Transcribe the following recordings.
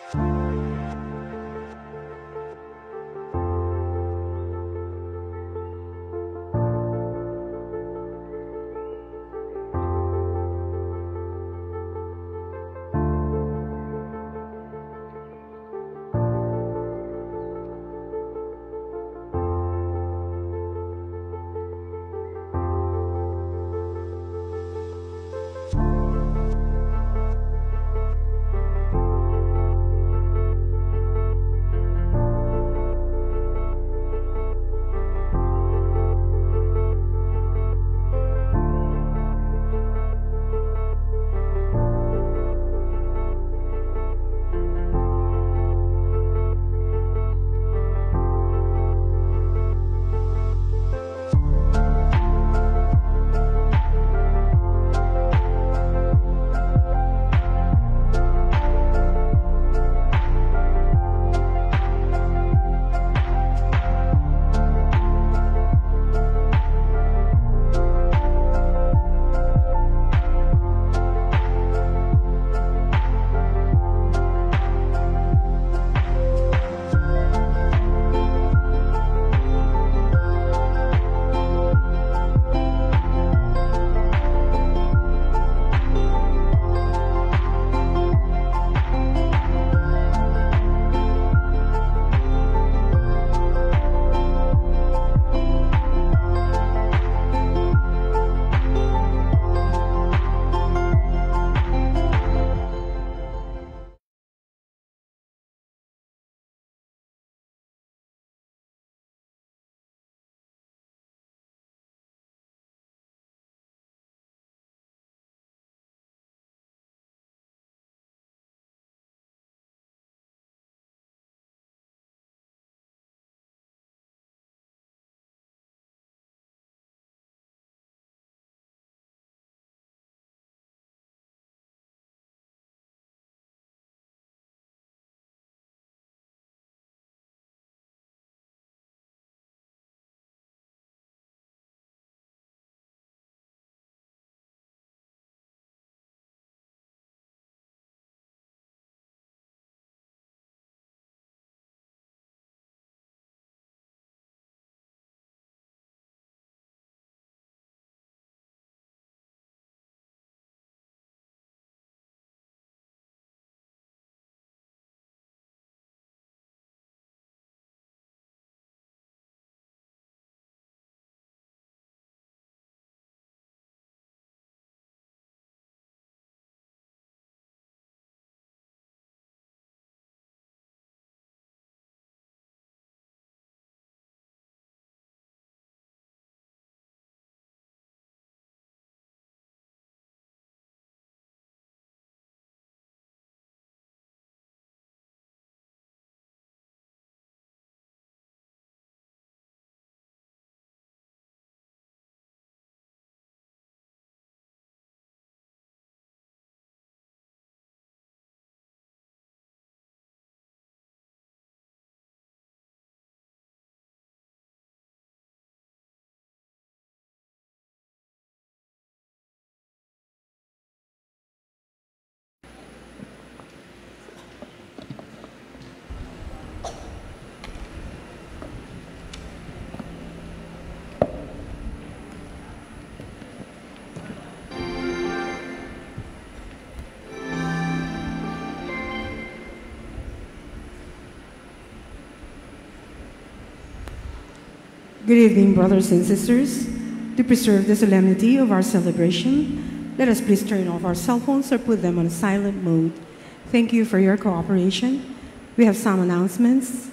Good evening, brothers and sisters. To preserve the solemnity of our celebration, let us please turn off our cell phones or put them on silent mode. Thank you for your cooperation. We have some announcements.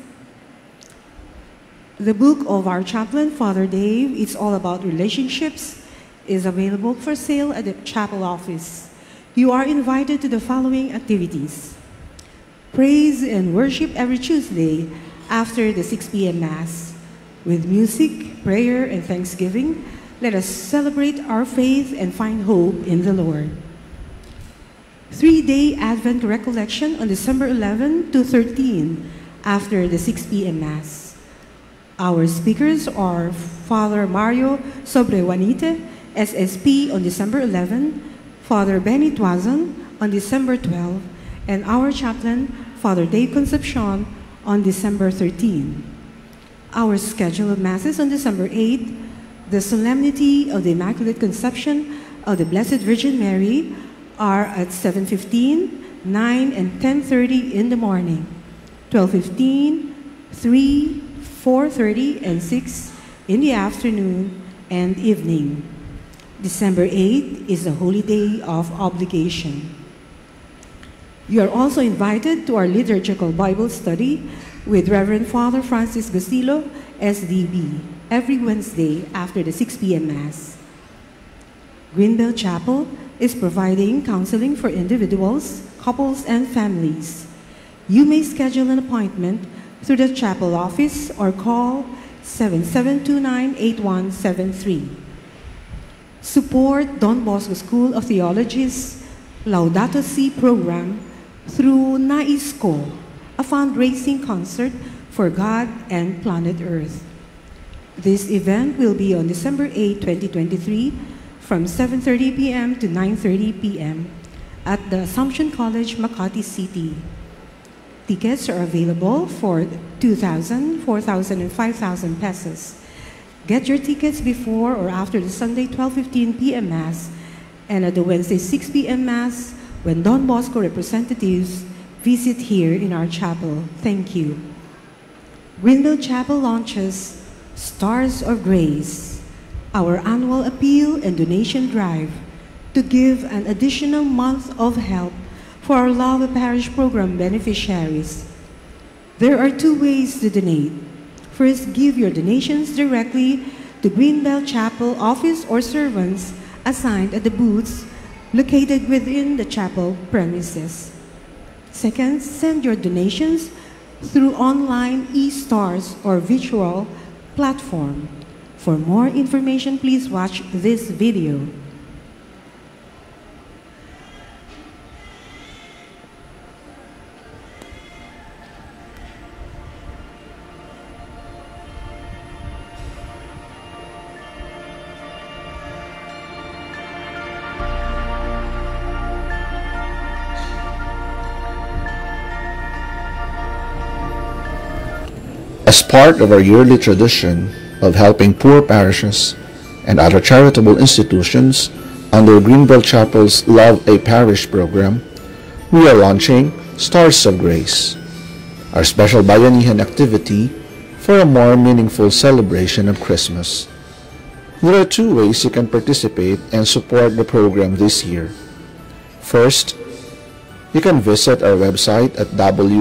The book of our chaplain, Father Dave, It's All About Relationships, is available for sale at the chapel office. You are invited to the following activities: praise and worship every Tuesday after the 6 p.m. Mass. With music, prayer, and thanksgiving, let us celebrate our faith and find hope in the Lord. 3-day Advent recollection on December 11 to 13 after the 6 p.m. Mass. Our speakers are Father Mario Sobrejuanite, SSP, on December 11, Father Benny Tuazon on December 12, and our chaplain, Father Dave Concepcion on December 13. Our schedule of Masses on December 8, the Solemnity of the Immaculate Conception of the Blessed Virgin Mary are at 7:15, 9 and 10:30 in the morning, 12:15, 3, 4:30, and 6 in the afternoon and evening. December 8 is a holy day of obligation. You are also invited to our liturgical Bible study with Reverend Father Francis Gustilo, SDB, every Wednesday after the 6 p.m. Mass. Greenbelt Chapel is providing counseling for individuals, couples, and families. You may schedule an appointment through the chapel office or call 7729-8173. Support Don Bosco School of Theology's Laudato Si program through NAISCO, a fundraising concert for God and planet Earth. This event will be on December 8, 2023 from 7:30 p.m. to 9:30 p.m. at the Assumption College, Makati City. Tickets are available for 2,000, 4,000, and 5,000 pesos. Get your tickets before or after the Sunday 12:15 p.m. Mass and at the Wednesday 6 p.m. Mass when Don Bosco representatives visit here in our chapel. Thank you. Greenbelt Chapel launches Stars of Grace, our annual appeal and donation drive to give an additional month of help for our Love of Parish program beneficiaries. There are two ways to donate. First, give your donations directly to Greenbelt Chapel office or servants assigned at the booths located within the chapel premises. Second, send your donations through online e-stars or virtual platform. For more information, please watch this video. As part of our yearly tradition of helping poor parishes and other charitable institutions under Greenbelt Chapel's Love a Parish program, we are launching Stars of Grace, our special bayanihan activity for a more meaningful celebration of Christmas. There are two ways you can participate and support the program this year. First, you can visit our website at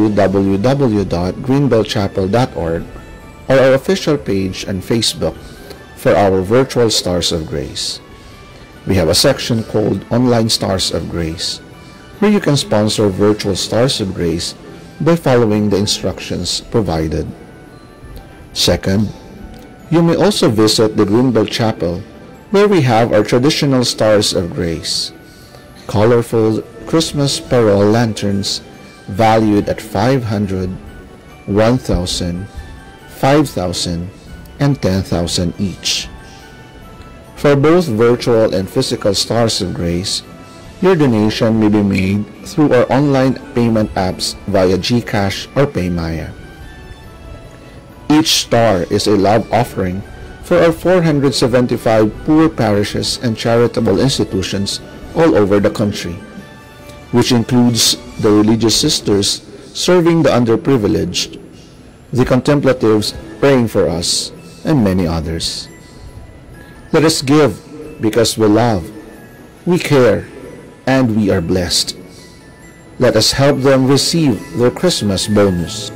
www.greenbeltchapel.org or our official page on Facebook for our virtual Stars of Grace. We have a section called Online Stars of Grace, where you can sponsor virtual Stars of Grace by following the instructions provided. Second, you may also visit the Greenbelt Chapel, where we have our traditional Stars of Grace, colorful Christmas parol lanterns valued at 500, 1,000, 5,000, and 10,000 each. For both virtual and physical Stars of Grace, your donation may be made through our online payment apps via GCash or PayMaya. Each star is a love offering for our 475 poor parishes and charitable institutions all over the country, which includes the religious sisters serving the underprivileged, the contemplatives praying for us, and many others. Let us give because we love, we care, and we are blessed. Let us help them receive their Christmas bonus.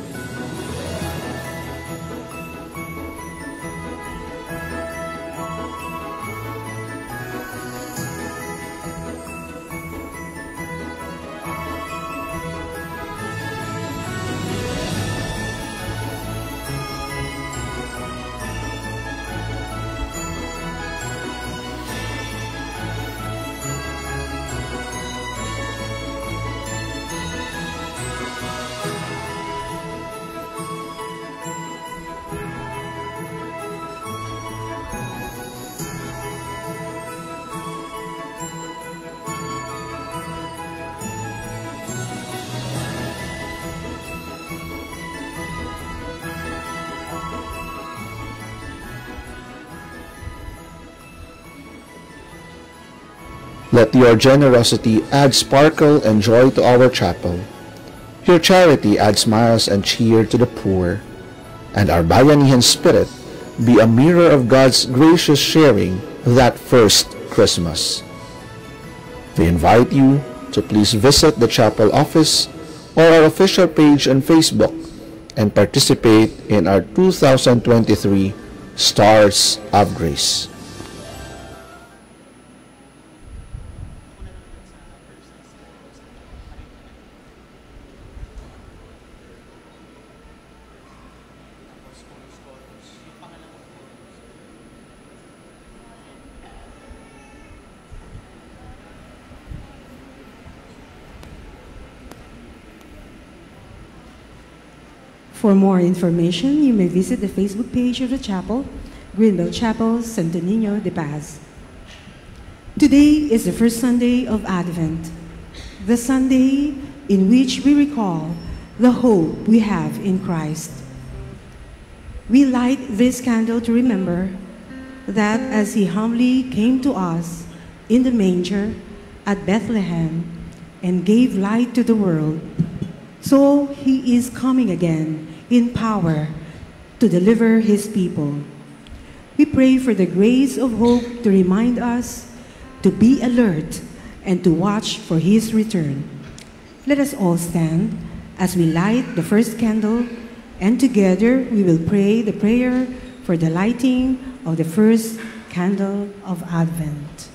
Let your generosity add sparkle and joy to our chapel. Your charity adds smiles and cheer to the poor, and our bayanihan spirit be a mirror of God's gracious sharing that first Christmas. We invite you to please visit the chapel office or our official page on Facebook and participate in our 2023 Stars of Grace. For more information, you may visit the Facebook page of the chapel, Greenbelt Chapel, Santo Niño de Paz. Today is the first Sunday of Advent, the Sunday in which we recall the hope we have in Christ. We light this candle to remember that as he humbly came to us in the manger at Bethlehem and gave light to the world, so he is coming again in power to deliver his people. We pray for the grace of hope to remind us to be alert and to watch for his return. Let us all stand as we light the first candle, and together we will pray the prayer for the lighting of the first candle of Advent.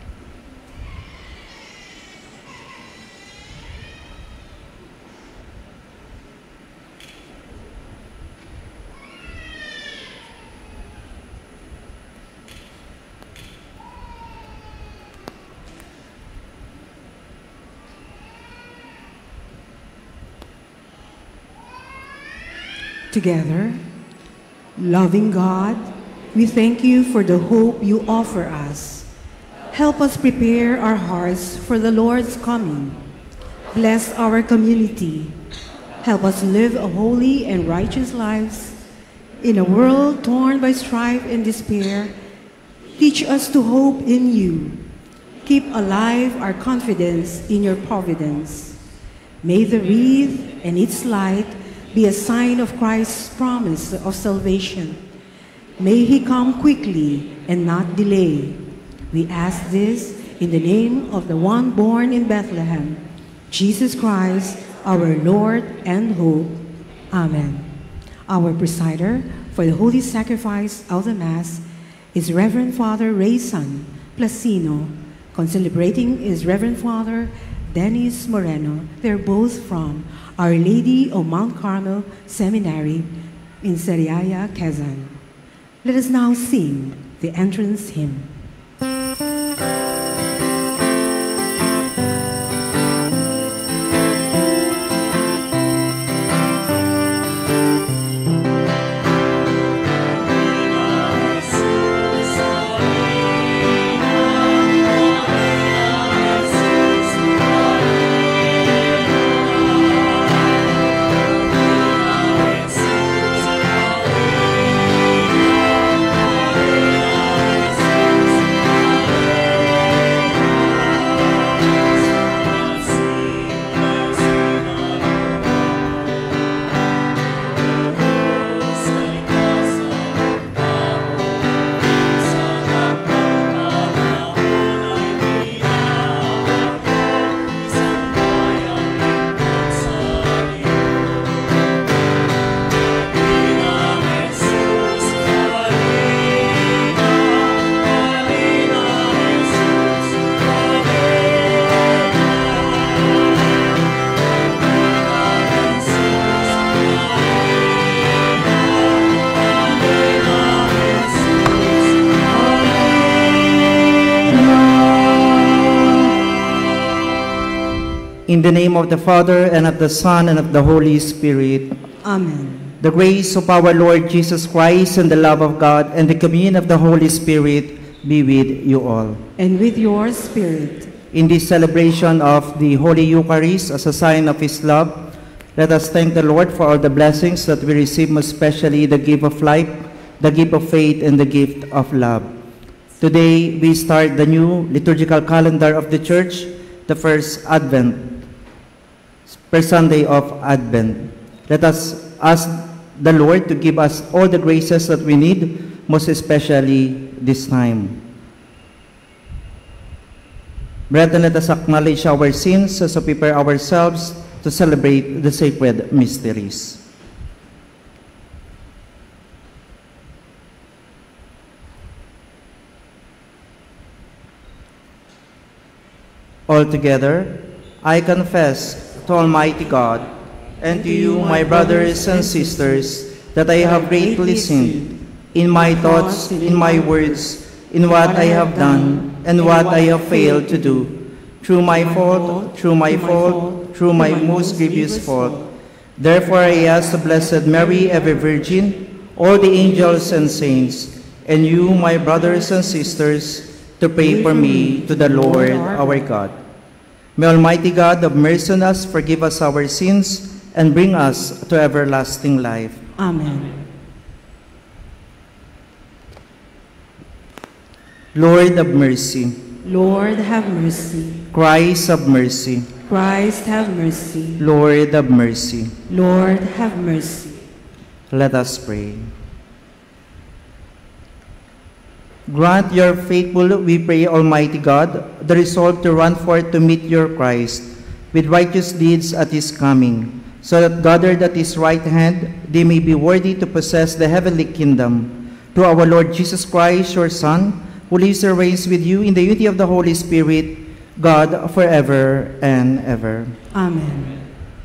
Together, loving God, we thank you for the hope you offer us. Help us prepare our hearts for the Lord's coming. Bless our community. Help us live a holy and righteous lives. In a world torn by strife and despair, teach us to hope in you. Keep alive our confidence in your providence. May the wreath and its light be a sign of Christ's promise of salvation. May he come quickly and not delay. We ask this in the name of the one born in Bethlehem, Jesus Christ, our Lord and hope. Amen. Our presider for the holy sacrifice of the Mass is Reverend Father Rayson Placino. Concelebrating is Reverend Father Dennis Moreno. They're both from Our Lady of Mount Carmel Seminary in Sariaya, Quezon. Let us now sing the entrance hymn. In the name of the Father, and of the Son, and of the Holy Spirit. Amen. The grace of our Lord Jesus Christ, and the love of God, and the communion of the Holy Spirit be with you all. And with your spirit. In this celebration of the Holy Eucharist as a sign of His love, let us thank the Lord for all the blessings that we receive, most especially the gift of life, the gift of faith, and the gift of love. Today, we start the new liturgical calendar of the Church, the first Advent, first Sunday of Advent. Let us ask the Lord to give us all the graces that we need, most especially this time. Brethren, let us acknowledge our sins as we prepare ourselves to celebrate the sacred mysteries. Altogether, I confess to Almighty God and to you, my brothers and sisters, that I have greatly sinned in my thoughts, in my words, in what I have done, and what I have failed to do, through my fault, through my most grievous fault. Therefore I ask the Blessed Mary, ever Virgin, all the angels and saints, and you, my brothers and sisters, to pray for me to the Lord our God. May Almighty God have mercy on us, forgive us our sins, and bring us to everlasting life. Amen. Lord have mercy. Lord, have mercy. Christ have mercy. Christ, have mercy. Lord have mercy. Lord, have mercy. Let us pray. Grant your faithful, we pray, Almighty God, the resolve to run forth to meet your Christ with righteous deeds at his coming, so that gathered at his right hand, they may be worthy to possess the heavenly kingdom. Through our Lord Jesus Christ, your Son, who lives and reigns with you in the unity of the Holy Spirit, God, forever and ever. Amen.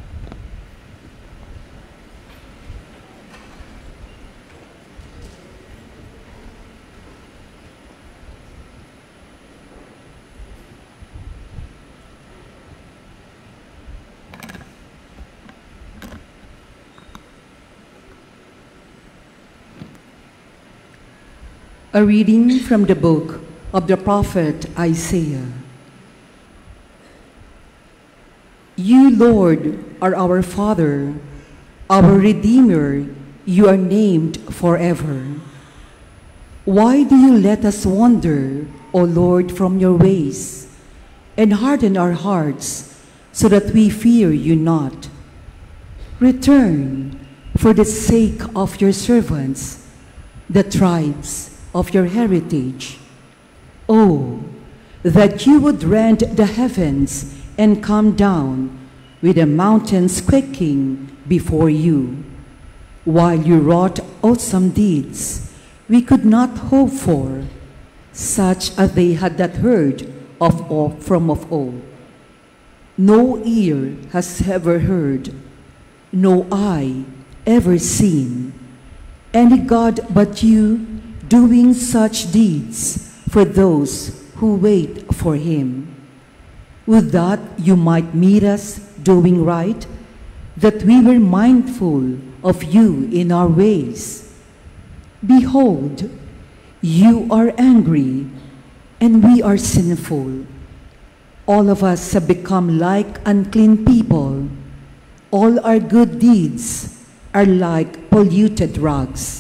A reading from the book of the prophet Isaiah. You, Lord, are our Father, our Redeemer. You are named forever. Why do you let us wander, O Lord, from your ways, and harden our hearts so that we fear you not? Return for the sake of your servants, the tribes of your heritage. Oh, that you would rend the heavens and come down with the mountains quaking before you. While you wrought awesome deeds we could not hope for, such as they had not heard from of old. No ear has ever heard, no eye ever seen, any God but you doing such deeds for those who wait for him. Would that you might meet us doing right, that we were mindful of you in our ways. Behold, you are angry, and we are sinful. All of us have become like unclean people. All our good deeds are like polluted rags.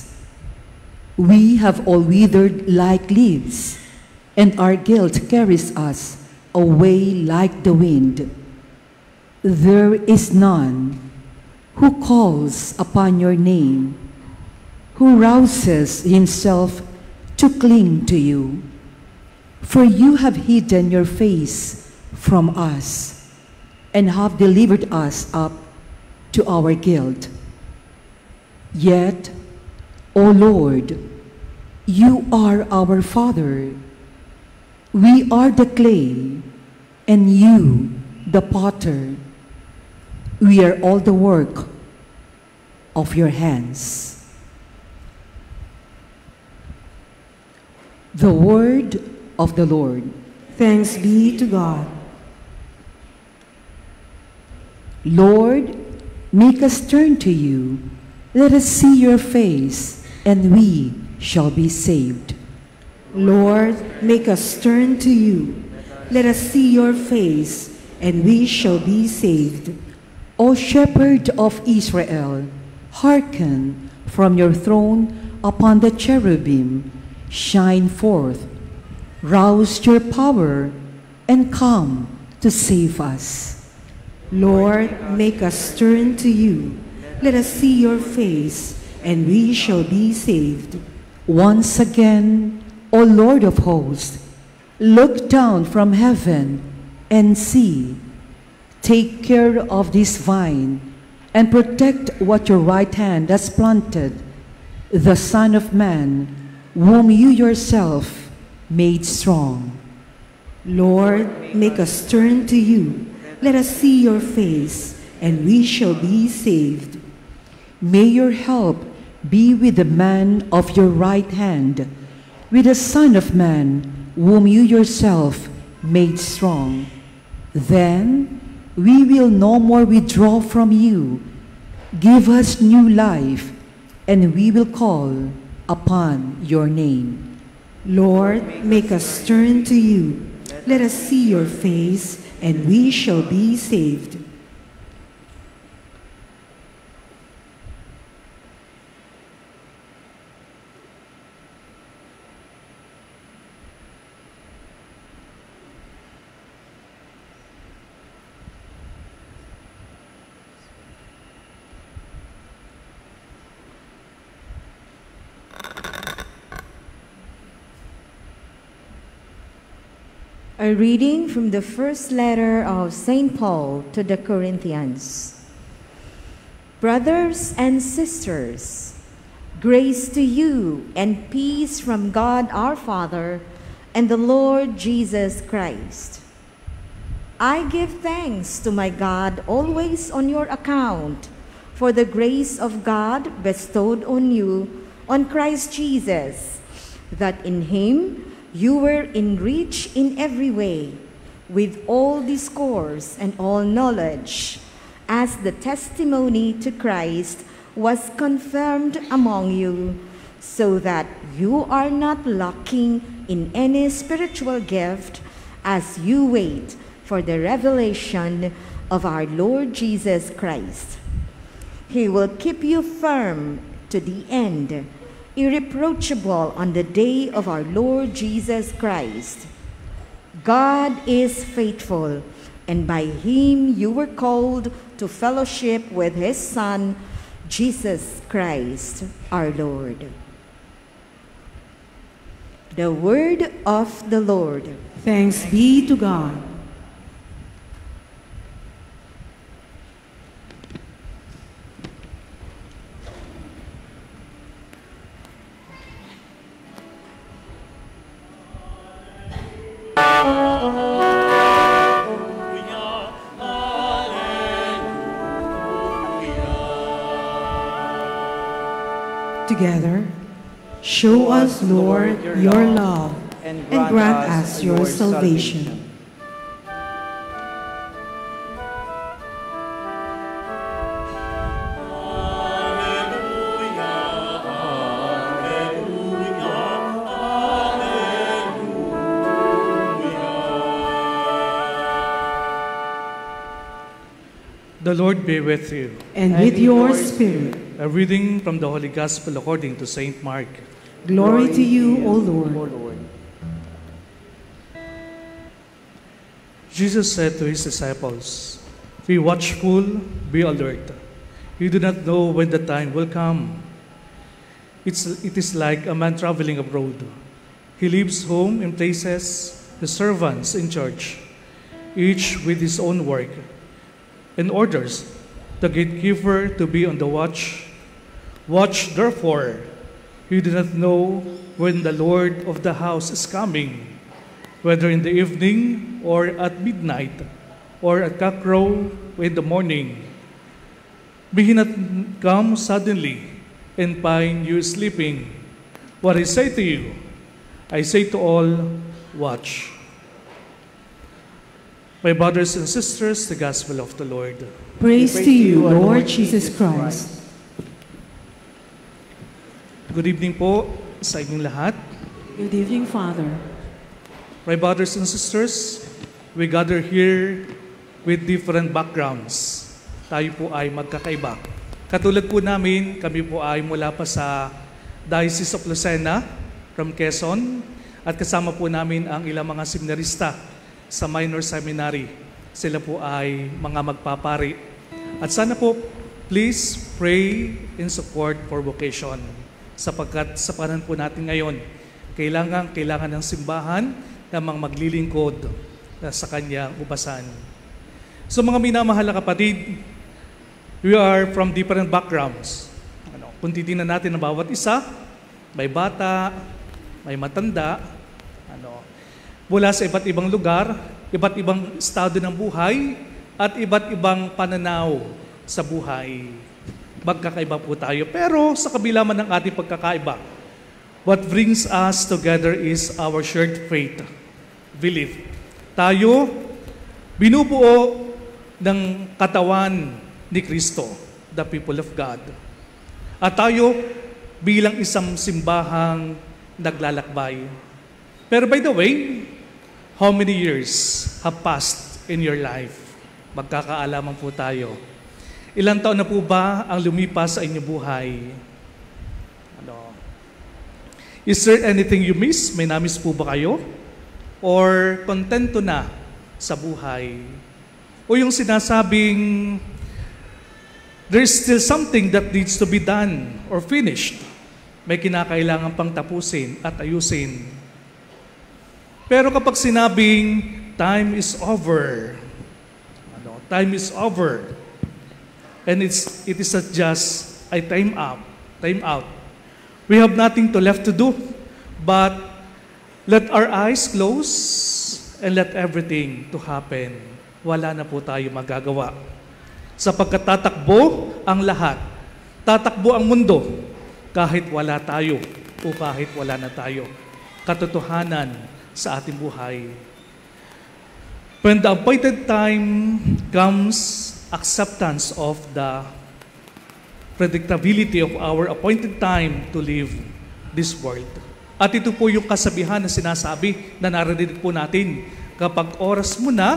We have all withered like leaves, and our guilt carries us away like the wind. There is none who calls upon your name, who rouses himself to cling to you. For you have hidden your face from us and have delivered us up to our guilt. Yet, O Lord, you are our Father. We are the clay, and you the potter. We are all the work of your hands. The word of the Lord. Thanks be to God. Lord, make us turn to you. Let us see your face, and we shall be saved. Lord, make us turn to you. Let us see your face, and we shall be saved. O Shepherd of Israel, hearken from your throne upon the cherubim. Shine forth rouse your power and come to save us. Lord, make us turn to you. Let us see your face, and we shall be saved. Once again, O Lord of hosts, look down from heaven and see. Take care of this vine and protect what your right hand has planted, the Son of Man, whom you yourself made strong. Lord, make us turn to you. Let us see your face, and we shall be saved. May your help be with the man of your right hand, with the Son of Man, whom you yourself made strong. Then we will no more withdraw from you. Give us new life, and we will call upon your name. Lord, make us turn to you. Let us see your face, and we shall be saved. A reading from the first letter of St. Paul to the Corinthians. Brothers and sisters, grace to you and peace from God our Father and the Lord Jesus Christ. I give thanks to my God always on your account for the grace of God bestowed on you on Christ Jesus, that in him you were enriched in every way, with all discourse and all knowledge, as the testimony to Christ was confirmed among you, so that you are not lacking in any spiritual gift as you wait for the revelation of our Lord Jesus Christ. He will keep you firm to the end, irreproachable on the day of our Lord Jesus Christ. God is faithful, and by him you were called to fellowship with his Son, Jesus Christ, our Lord. The word of the Lord. Thanks be to God. Together, show us, Lord, your love, and grant us your salvation. The Lord be with you. And with your spirit. A reading from the Holy Gospel according to St. Mark. Glory to you, O Lord. Jesus said to his disciples, "Be watchful, be alert. You do not know when the time will come. It is like a man traveling abroad. He leaves home in places, the servants in charge, each with his own work, and orders the gatekeeper to be on the watch. Watch, therefore, you do not know when the Lord of the house is coming, whether in the evening or at midnight or at cockcrow in the morning. May he not come suddenly and find you sleeping. What I say to you, I say to all, watch." My brothers and sisters, the Gospel of the Lord. Praise to you, Lord Jesus Christ. Good evening po sa inyong lahat. Good evening, Father. My brothers and sisters, we gather here with different backgrounds. Tayo po ay magkakaiba. Katulad po namin, kami po ay mula pa sa Diocese of Lucena from Quezon. At kasama po namin ang ilang mga seminarista sa minor seminary. Sila po ay mga magpapari. At sana po, please pray in support for vocation. Sapagkat sa panahon po natin ngayon, kailangan ng simbahan na mga maglilingkod sa kanyang ubasan. So mga minamahal na kapatid, we are from different backgrounds. Kung titingnan natin ang bawat isa, may bata, may matanda, mula sa iba't ibang lugar, iba't ibang estado ng buhay, at iba't ibang pananaw sa buhay. Magkakaiba po tayo. Pero sa kabila man ng ating pagkakaiba, what brings us together is our shared faith, belief. Tayo, binubuo ng katawan ni Kristo, the people of God. At tayo, bilang isang simbahang naglalakbay. Pero by the way, how many years have passed in your life? Magkakaalaman po tayo. Ilang taon na po ba ang lumipas sa inyong buhay? Is there anything you miss? May namiss po ba kayo? Or kontento na sa buhay? O yung sinasabing, there's still something that needs to be done or finished. May kinakailangan pang tapusin at ayusin. Pero kapag sinabing, time is over, time is over, and it is not just a time out. We have nothing to left to do, but let our eyes close and let everything to happen. Wala na po tayo magagawa. Sapagkat tatakbo ang lahat. Tatakbo ang mundo kahit wala tayo o kahit wala na tayo. Katotohanan sa ating buhay. When the appointed time comes, acceptance of the predictability of our appointed time to live this world. At ito po yung kasabihan na sinasabi na narinig po natin, kapag oras mo na,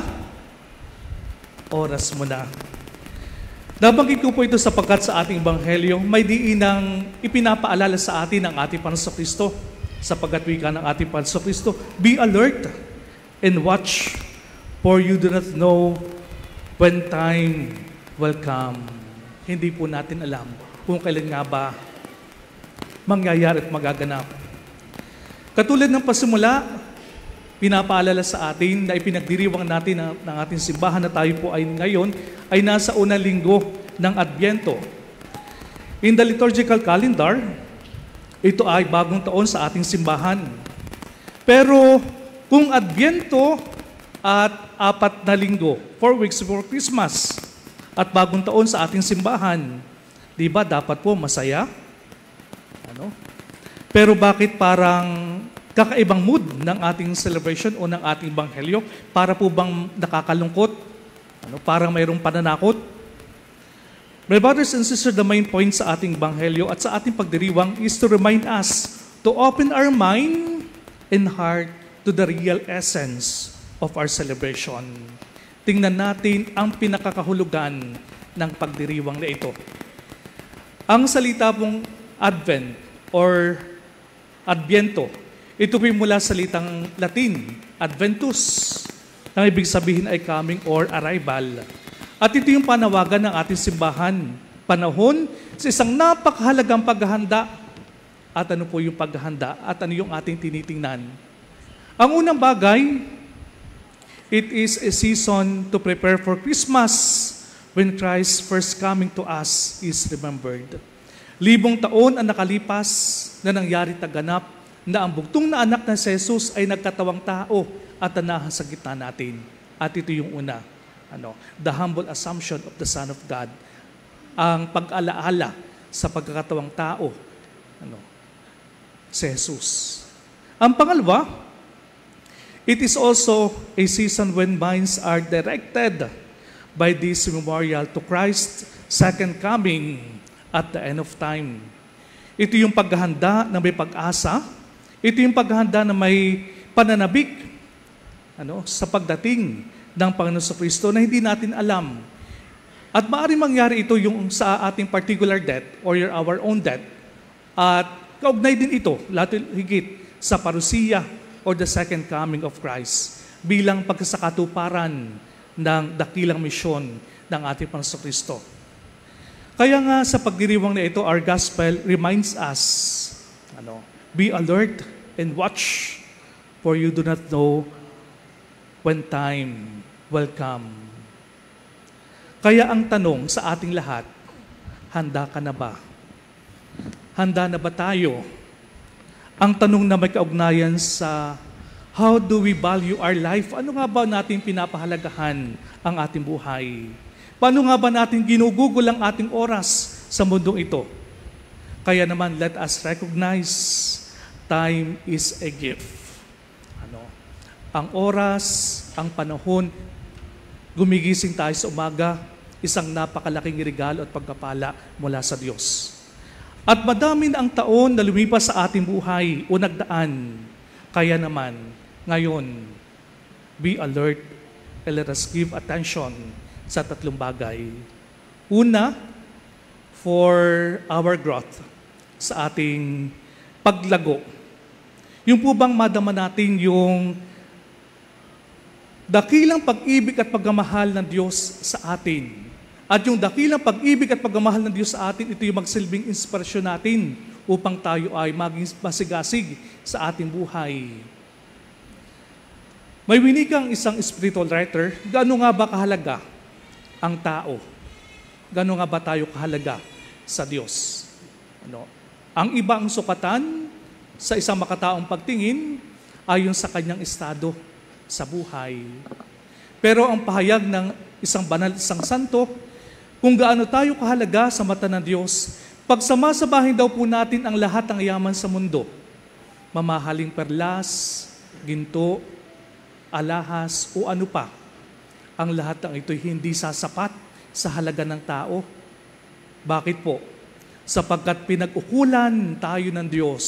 oras mo na. Nabanggit ko po ito sapagkat sa ating Ebanghelyo, may diinang ipinapaalala sa atin ang ating Panginoon Kristo. Sapagkat wika ng ating Panginoon Kristo, be alert and watch, for you do not know when time will come. Hindi po natin alam kung kailan nga ba mangyayari at magaganap. Katulad ng pasimula, pinapaalala sa atin na ipinagdiriwang natin ng ating simbahan na tayo po ay ngayon ay nasa unang linggo ng Adbyento. In the liturgical calendar, ito ay bagong taon sa ating simbahan. Pero kung Adbyento at 4 na linggo, 4 weeks before Christmas, at bagong taon sa ating simbahan, di ba dapat po masaya? Pero bakit parang kakaibang mood ng ating celebration o ng ating Ebanghelyo? Para po bang nakakalungkot? Parang mayroong pananakot? My brothers and sisters, the main point sa ating Ebanghelyo at sa ating pagdiriwang is to remind us to open our mind and heart to the real essence of our celebration. Tingnan natin ang pinakakahulugan ng pagdiriwang na ito. Ang salita pong Advent or Adbyento, ito po mula sa salitang Latin, Adventus, ang ibig sabihin ay coming or arrival. At ito yung panawagan ng ating simbahan, panahon sa isang napakahalagang paghahanda. At ano po yung paghahanda? At ano yung ating tinitingnan? Ang unang bagay, it is a season to prepare for Christmas when Christ's first coming to us is remembered. Libong taon ang nakalipas na nangyari taganap na ang bugtong na anak na si Jesus ay nagkatawang tao at tanahan sa gitna natin. At ito yung una, the humble assumption of the Son of God. Ang pag-alaala sa pagkakatawang tao, si Jesus. Ang pangalawa, it is also a season when minds are directed by this memorial to Christ's second coming at the end of time. Ito yung paghahanda na may pag-asa. Ito yung paghahanda na may pananabik sa pagdating ng Panginoon Kristo na hindi natin alam. At maaaring mangyari ito yung sa ating particular death or our own death. At kaugnay din ito, lahat higit sa parusiya or the second coming of Christ bilang pagkasakatuparan ng dakilang misyon ng ating Panginoong Kristo. Kaya nga sa pagdiriwang na ito, our gospel reminds us, be alert and watch, for you do not know when time will come. Kaya ang tanong sa ating lahat, handa ka na ba? Handa na ba tayo? Ang tanong na may kaugnayan sa how do we value our life? Ano nga ba natin pinapahalagahan ang ating buhay? Paano nga ba natin ginugugol ang ating oras sa mundong ito? Kaya naman, let us recognize time is a gift. Ang oras, ang panahon, gumigising tayo sa umaga, isang napakalaking regalo at pagkapala mula sa Diyos. At madami na ang taon na lumipas sa ating buhay o nagdaan. Kaya naman, ngayon, be alert and let us give attention sa tatlong bagay. Una, for our growth, sa ating paglago. Yung po bang madama natin yung dakilang pag-ibig at pagmamahal ng Diyos sa atin. At yung dakilang pag-ibig at pagmamahal ng Diyos sa atin, ito yung magsilbing inspirasyon natin upang tayo ay maging masigasig sa ating buhay. May winikang isang spiritual writer, gaano nga ba kahalaga ang tao? Gaano nga ba tayo kahalaga sa Diyos? Ang iba ang sukatan sa isang makataong pagtingin ayon sa kanyang estado sa buhay. Pero ang pahayag ng isang banal, isang santo, kung gaano tayo kahalaga sa mata ng Diyos, pagsamasabahin daw po natin ang lahat ng yaman sa mundo. Mamahaling perlas, ginto, alahas o ano pa. Ang lahat ng ito'y hindi sasapat sa halaga ng tao. Bakit po? Sapagkat pinag-ukulan tayo ng Diyos.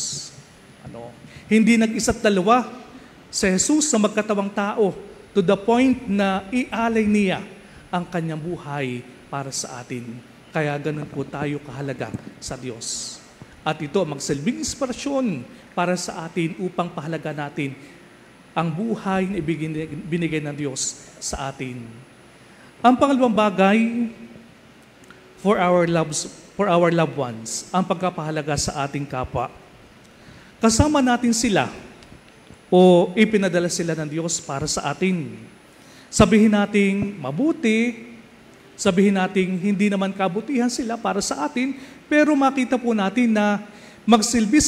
Hindi nag-isa't dalawa si Jesus na magkatawang tao to the point na ialay niya ang kanyang buhay para sa atin. Kaya ganun po tayo kahalaga sa Diyos. At ito magsilbing inspirasyon para sa atin upang pahalaga natin ang buhay na binigay ng Diyos sa atin. Ang pangalawang bagay, for our loved ones, ang pagkapahalaga sa ating kapwa. Kasama natin sila o ipinadala sila ng Diyos para sa atin. Sabihin nating mabuti, sabihin nating hindi naman kabutihan sila para sa atin, pero makita po natin na nagsilbi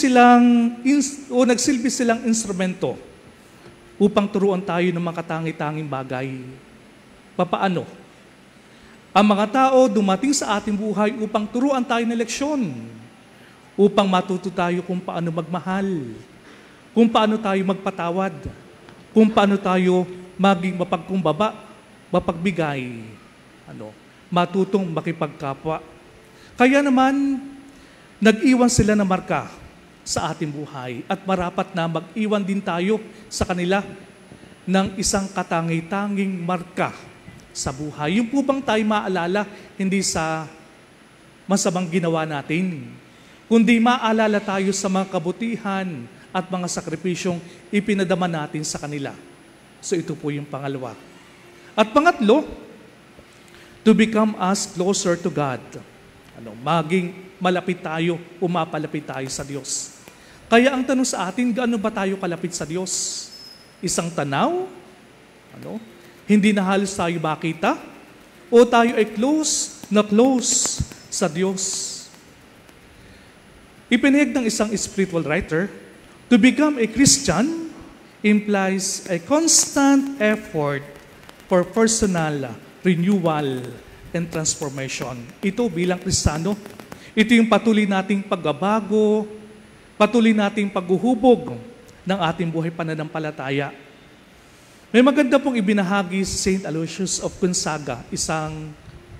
silang instrumento upang turuan tayo ng mga katangi-tanging bagay. Papaano? Ang mga tao dumating sa ating buhay upang turuan tayo ng leksyon, upang matuto tayo kung paano magmahal, kung paano tayo magpatawad, kung paano tayo maging mapagkumbaba, mapagbigay, matutong makipagkapwa. Kaya naman, nag-iwan sila ng marka sa ating buhay at marapat na mag-iwan din tayo sa kanila ng isang katangi-tanging marka sa buhay. Yung po bang tayo maalala, hindi sa masamang ginawa natin, kundi maalala tayo sa mga kabutihan at mga sakripisyong ipinadama natin sa kanila. So ito po yung pangalawa. At pangatlo, to become us closer to God. Maging malapit tayo, umapalapit tayo sa Diyos. Kaya ang tanong sa atin, gaano ba tayo kalapit sa Diyos? Isang tanaw? Hindi na halos tayo makita? O tayo ay close na close sa Diyos? Ipinahayag ng isang spiritual writer, to become a Christian implies a constant effort for personal renewal and transformation. Ito bilang Kristiyano, ito yung patuloy nating pagbabago, patuloy nating paghuhubog ng ating buhay pananampalataya. May maganda pong ibinahagi si St. Aloysius of Gonzaga, isang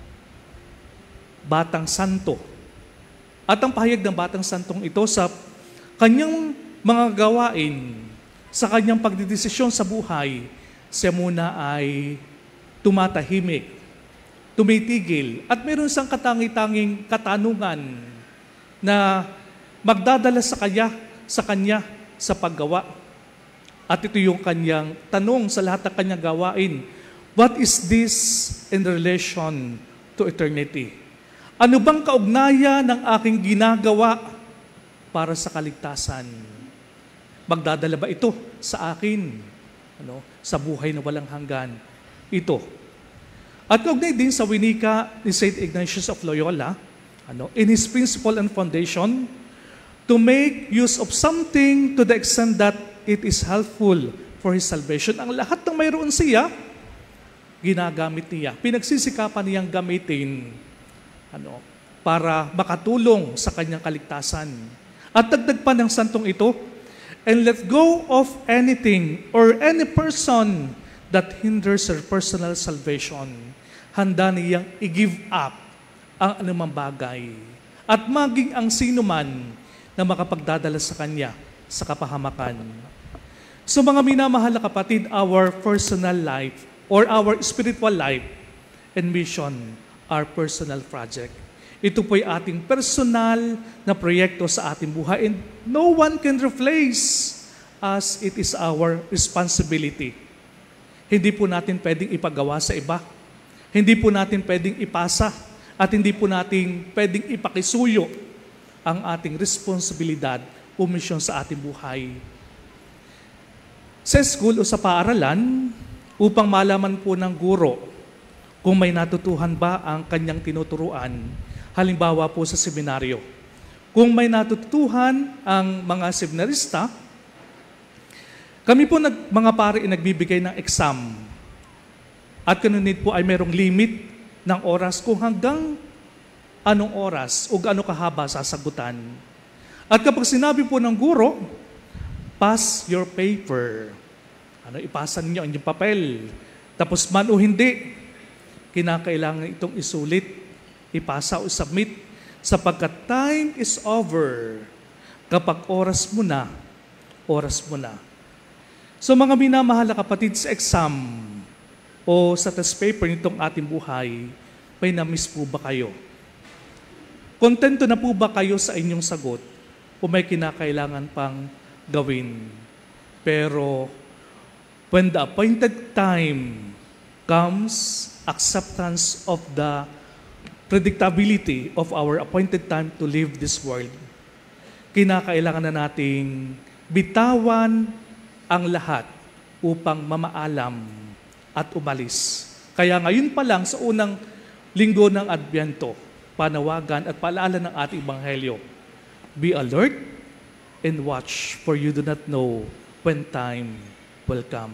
batang santo. At ang pahayag ng batang santong ito sa kanyang mga gawain, sa kanyang pagdidesisyon sa buhay, siya muna ay tumatahimik, tumitigil, at meron isang katangi-tanging katanungan na magdadala sa kanya sa paggawa. At ito yung kanyang tanong sa lahat ng kanyang gawain. What is this in relation to eternity? Ano bang kaugnayan ng aking ginagawa para sa kaligtasan? Magdadala ba ito sa akin? Sa buhay na walang hanggan? Ito. At kaugnay din sa winika ni St. Ignatius of Loyola, in his principle and foundation, to make use of something to the extent that it is helpful for his salvation. Ang lahat ng mayroon siya, ginagamit niya. Pinagsisikapan niyang gamitin para makatulong sa kanyang kaligtasan. At dagdag pa ng santong ito, and let go of anything or any person that hinders her personal salvation. Handa niyang i-give up ang anumang bagay at maging ang sino man na makapagdadala sa kanya sa kapahamakan. So mga minamahal na kapatid, our personal life or our spiritual life and mission are personal project. Ito po'y ating personal na proyekto sa ating buhay and no one can replace as it is our responsibility. Hindi po natin pwedeng ipagawa sa iba. Hindi po natin pwedeng ipasa at hindi po natin pwedeng ipakisuyo ang ating responsibilidad o misyon sa ating buhay. Sa school o sa paaralan, upang malaman po ng guro kung may natutuhan ba ang kanyang tinuturuan, halimbawa po sa seminaryo. Kung may natutuhan ang mga seminarista, kami po mga pare nagbibigay ng exam. At kanunid po ay mayroong limit ng oras kung hanggang anong oras o gaano kahaba sasagutan. At kapag sinabi po ng guro, pass your paper. Ipasa ninyo ang inyong papel. Tapos man o hindi, kinakailangan itong isulit, ipasa o submit, sapagkat time is over. Kapag oras mo na, oras mo na. So mga minamahal na kapatid, sa exam o sa test paper nitong ating buhay, may na-miss po ba kayo? Kontento na po ba kayo sa inyong sagot o may kinakailangan pang gawin? Pero when the appointed time comes, acceptance of the predictability of our appointed time to leave this world, kinakailangan na nating bitawan ang lahat upang mamaalam at umalis. Kaya ngayon pa lang sa unang linggo ng Adbyento, panawagan at paalala ng ating Ebanghelyo, be alert and watch, for you do not know when time will come.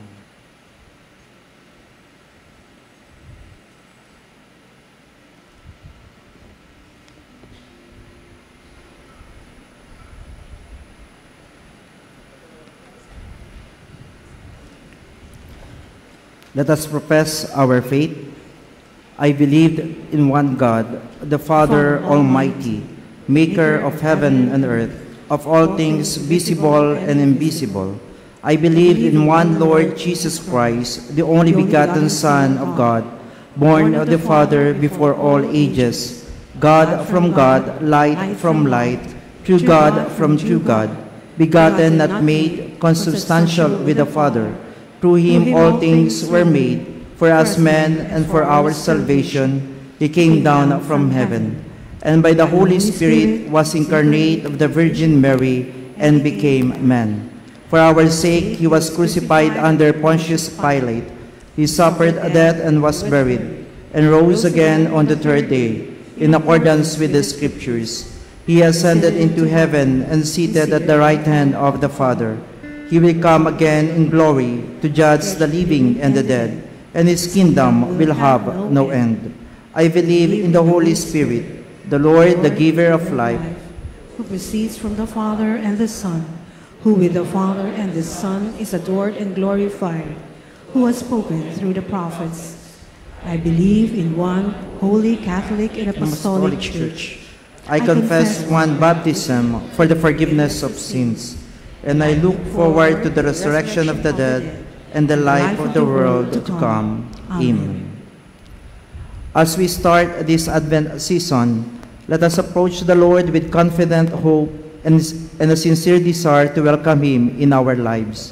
Let us profess our faith. I believe in one God, the Father Almighty, maker of heaven and earth, of all things visible and invisible. I believe in one Lord Jesus Christ, the only begotten Son of God, born of the Father before all ages, God from God, light from light, true God from true God, begotten, not made, consubstantial with the Father. Through him all things were made. For us men and for our salvation, he came down from heaven, and by the Holy Spirit was incarnate of the Virgin Mary and became man. For our sake he was crucified under Pontius Pilate. He suffered death and was buried, and rose again on the third day, in accordance with the Scriptures. He ascended into heaven and seated at the right hand of the Father. He will come again in glory to judge the living and the dead, and his kingdom will have no end. I believe in the Holy Spirit, the Lord, the giver of life, who proceeds from the Father and the Son, who with the Father and the Son is adored and glorified, who has spoken through the prophets. I believe in one holy Catholic and Apostolic Church. I confess one baptism for the forgiveness of sins, and I look forward to the resurrection of the dead and the life of the world to come. Amen. As we start this Advent season, let us approach the Lord with confident hope and a sincere desire to welcome him in our lives.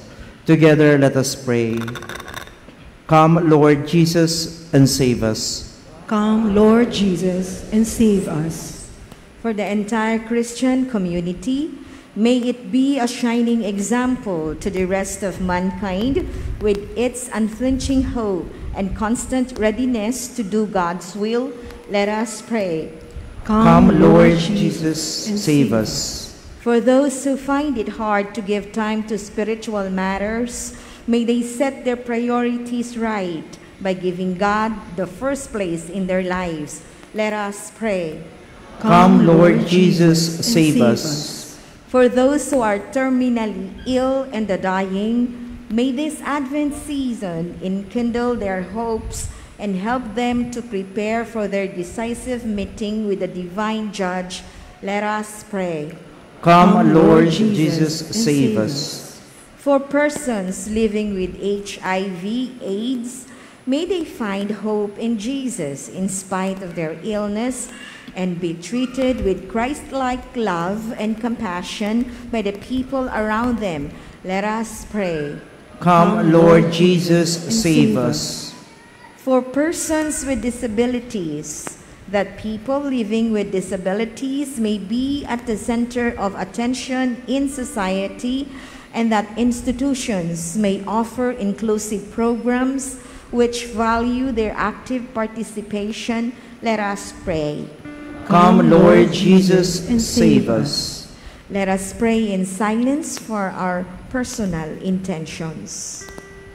Together let us pray. Come, Lord Jesus, and save us. Come, Lord Jesus, and save us. For the entire Christian community, may it be a shining example to the rest of mankind with its unflinching hope and constant readiness to do God's will. Let us pray. Come, Lord Jesus, and save us. For those who find it hard to give time to spiritual matters, may they set their priorities right by giving God the first place in their lives. Let us pray. Come, Lord Jesus, save us. For those who are terminally ill and the dying, may this Advent season enkindle their hopes and help them to prepare for their decisive meeting with the divine judge. Let us pray. Come, Lord Jesus, save us. For persons living with HIV/AIDS, may they find hope in Jesus in spite of their illness and be treated with Christ-like love and compassion by the people around them. Let us pray. Come, Lord Jesus, save us. For persons with disabilities, that people living with disabilities may be at the center of attention in society, and that institutions may offer inclusive programs which value their active participation. Let us pray. Come, Lord Jesus, and save us. Let us pray in silence for our personal intentions.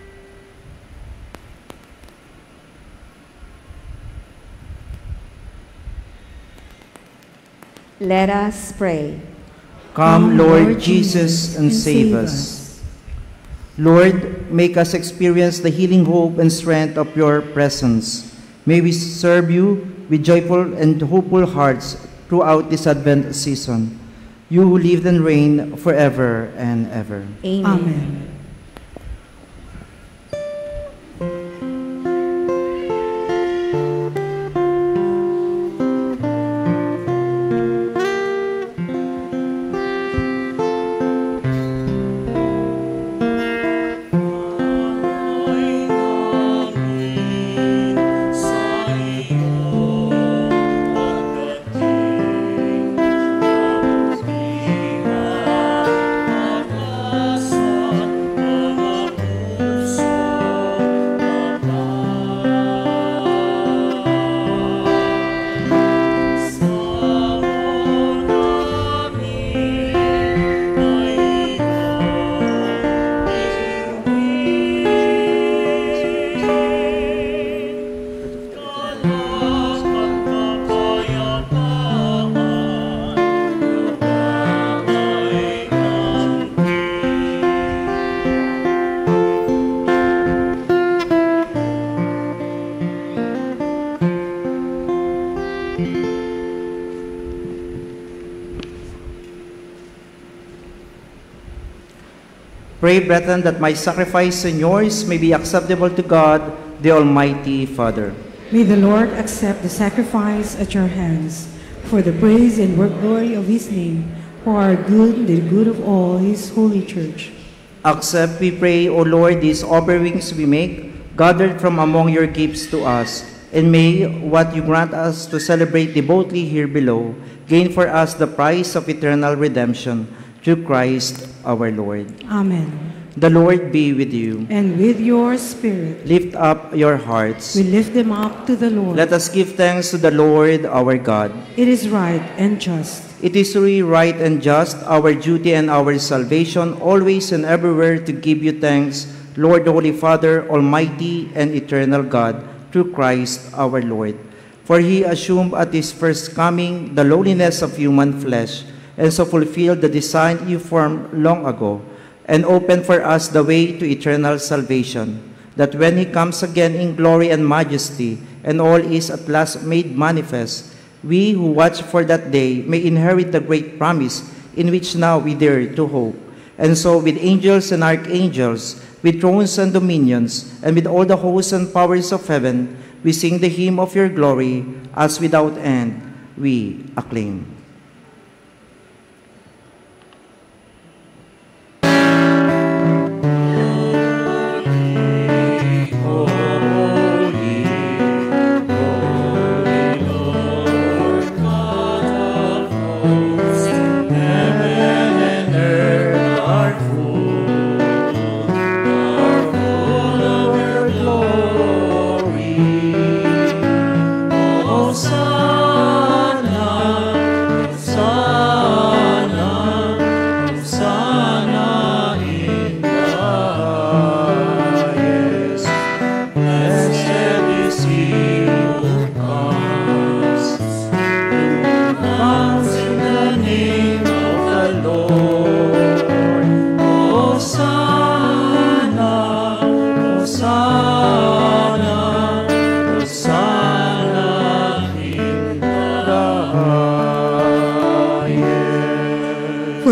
Let us pray. Come, Lord Jesus, and save us. Lord, make us experience the healing hope and strength of your presence. May we serve you with joyful and hopeful hearts throughout this Advent season. You who live and reign forever and ever. Amen. Amen. Pray, brethren, that my sacrifice and yours may be acceptable to God, the Almighty Father. May the Lord accept the sacrifice at your hands for the praise and glory of his name, for our good and the good of all his holy church. Accept, we pray, O Lord, these offerings we make, gathered from among your gifts to us, and may what you grant us to celebrate devoutly here below gain for us the prize of eternal redemption through Christ our Lord. Amen. The Lord be with you. And with your spirit, Lift up your hearts. we lift them up to the Lord. Let us give thanks to the Lord our God. It is right and just. It is really right and just, our duty and our salvation, always and everywhere to give you thanks, Lord, Holy Father, Almighty and eternal God, through Christ our Lord. For he assumed at his first coming the lowliness of human flesh, and so fulfilled the design you formed long ago, and opened for us the way to eternal salvation, that when he comes again in glory and majesty, and all is at last made manifest, we who watch for that day may inherit the great promise in which now we dare to hope. And so with angels and archangels, with thrones and dominions, and with all the hosts and powers of heaven, we sing the hymn of your glory, as without end we acclaim.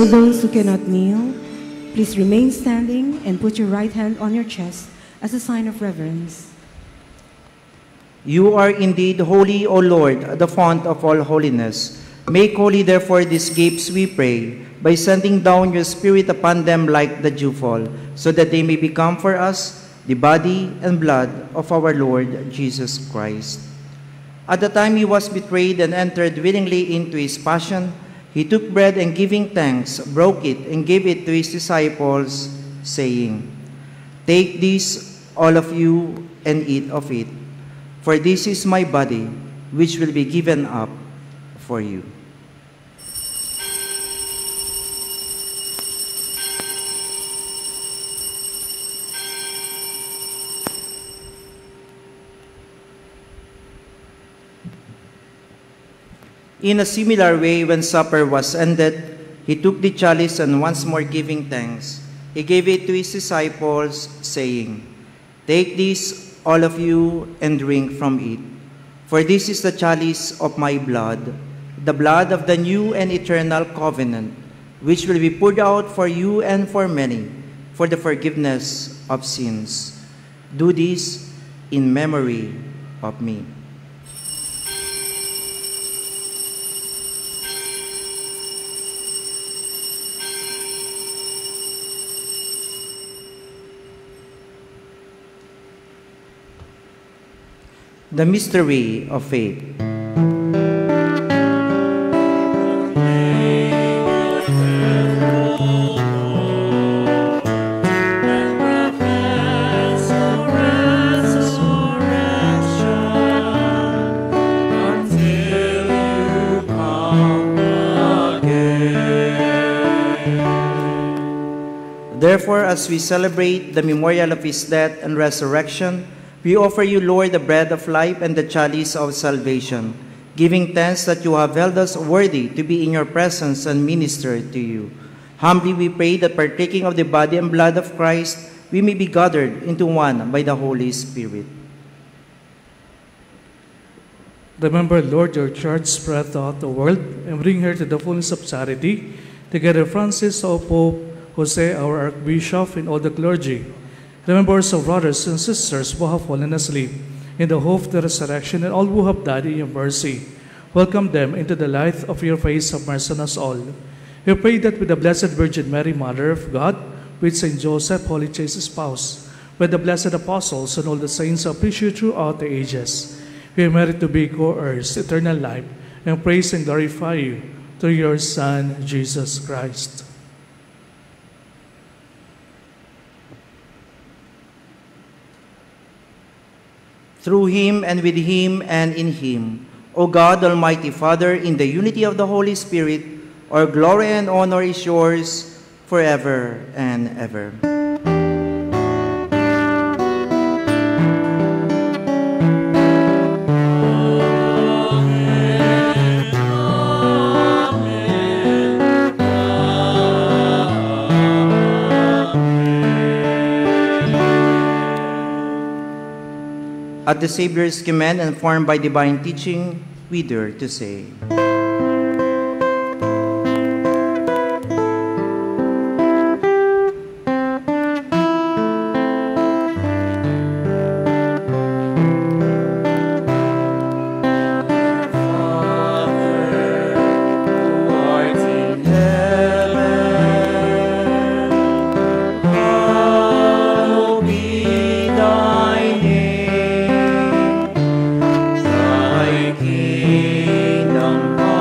those who cannot kneel, please remain standing and put your right hand on your chest as a sign of reverence. You are indeed holy, O Lord, the fount of all holiness. Make holy, therefore, these gifts, we pray, by sending down your Spirit upon them like the dewfall, so that they may become for us the body and blood of our Lord Jesus Christ. At the time he was betrayed and entered willingly into his passion, he took bread and giving thanks, broke it and gave it to his disciples, saying, "Take this, all of you, and eat of it, for this is my body, which will be given up for you." In a similar way, when supper was ended, he took the chalice and once more giving thanks, he gave it to his disciples, saying, "Take this, all of you, and drink from it. For this is the chalice of my blood, the blood of the new and eternal covenant, which will be poured out for you and for many, for the forgiveness of sins. Do this in memory of me." The mystery of faith. Therefore, as we celebrate the memorial of his death and resurrection, we offer you, Lord, the bread of life and the chalice of salvation, giving thanks that you have held us worthy to be in your presence and minister to you. Humbly we pray that partaking of the body and blood of Christ, we may be gathered into one by the Holy Spirit. Remember, Lord, your church spread throughout the world and bring her to the fullness of charity, together Francis, our Pope, Jose, our Archbishop, and all the clergy. Remember also brothers and sisters who have fallen asleep in the hope of the resurrection, and all who have died in your mercy. Welcome them into the light of your face. Have mercy on us all. We pray that with the Blessed Virgin Mary, Mother of God, with Saint Joseph, Holy Chaste Spouse, with the blessed apostles and all the saints who appreciate throughout the ages, we merit to be co-heirs, eternal life, and praise and glorify you through your Son, Jesus Christ. Through him, and with him, and in him, O God, Almighty Father, in the unity of the Holy Spirit, our glory and honor is yours forever and ever. At the Savior's command and formed by divine teaching, we dare to say, kingdom come.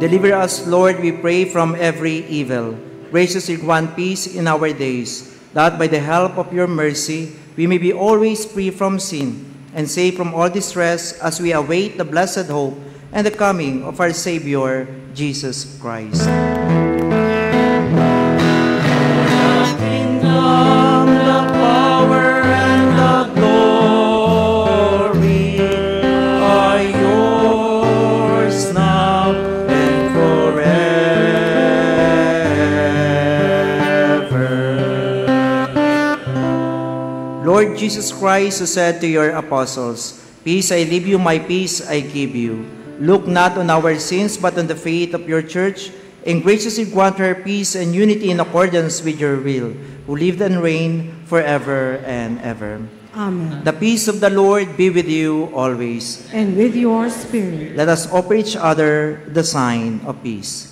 Deliver us, Lord, we pray, from every evil. Graciously grant peace in our days, that by the help of your mercy we may be always free from sin and safe from all distress as we await the blessed hope and the coming of our Savior, Jesus Christ. Lord Jesus Christ, who said to your apostles, "Peace I leave you, my peace I give you," look not on our sins, but on the faith of your church, and graciously grant her peace and unity in accordance with your will, who live and reign forever and ever. Amen. The peace of the Lord be with you always. And with your spirit. Let us offer each other the sign of peace.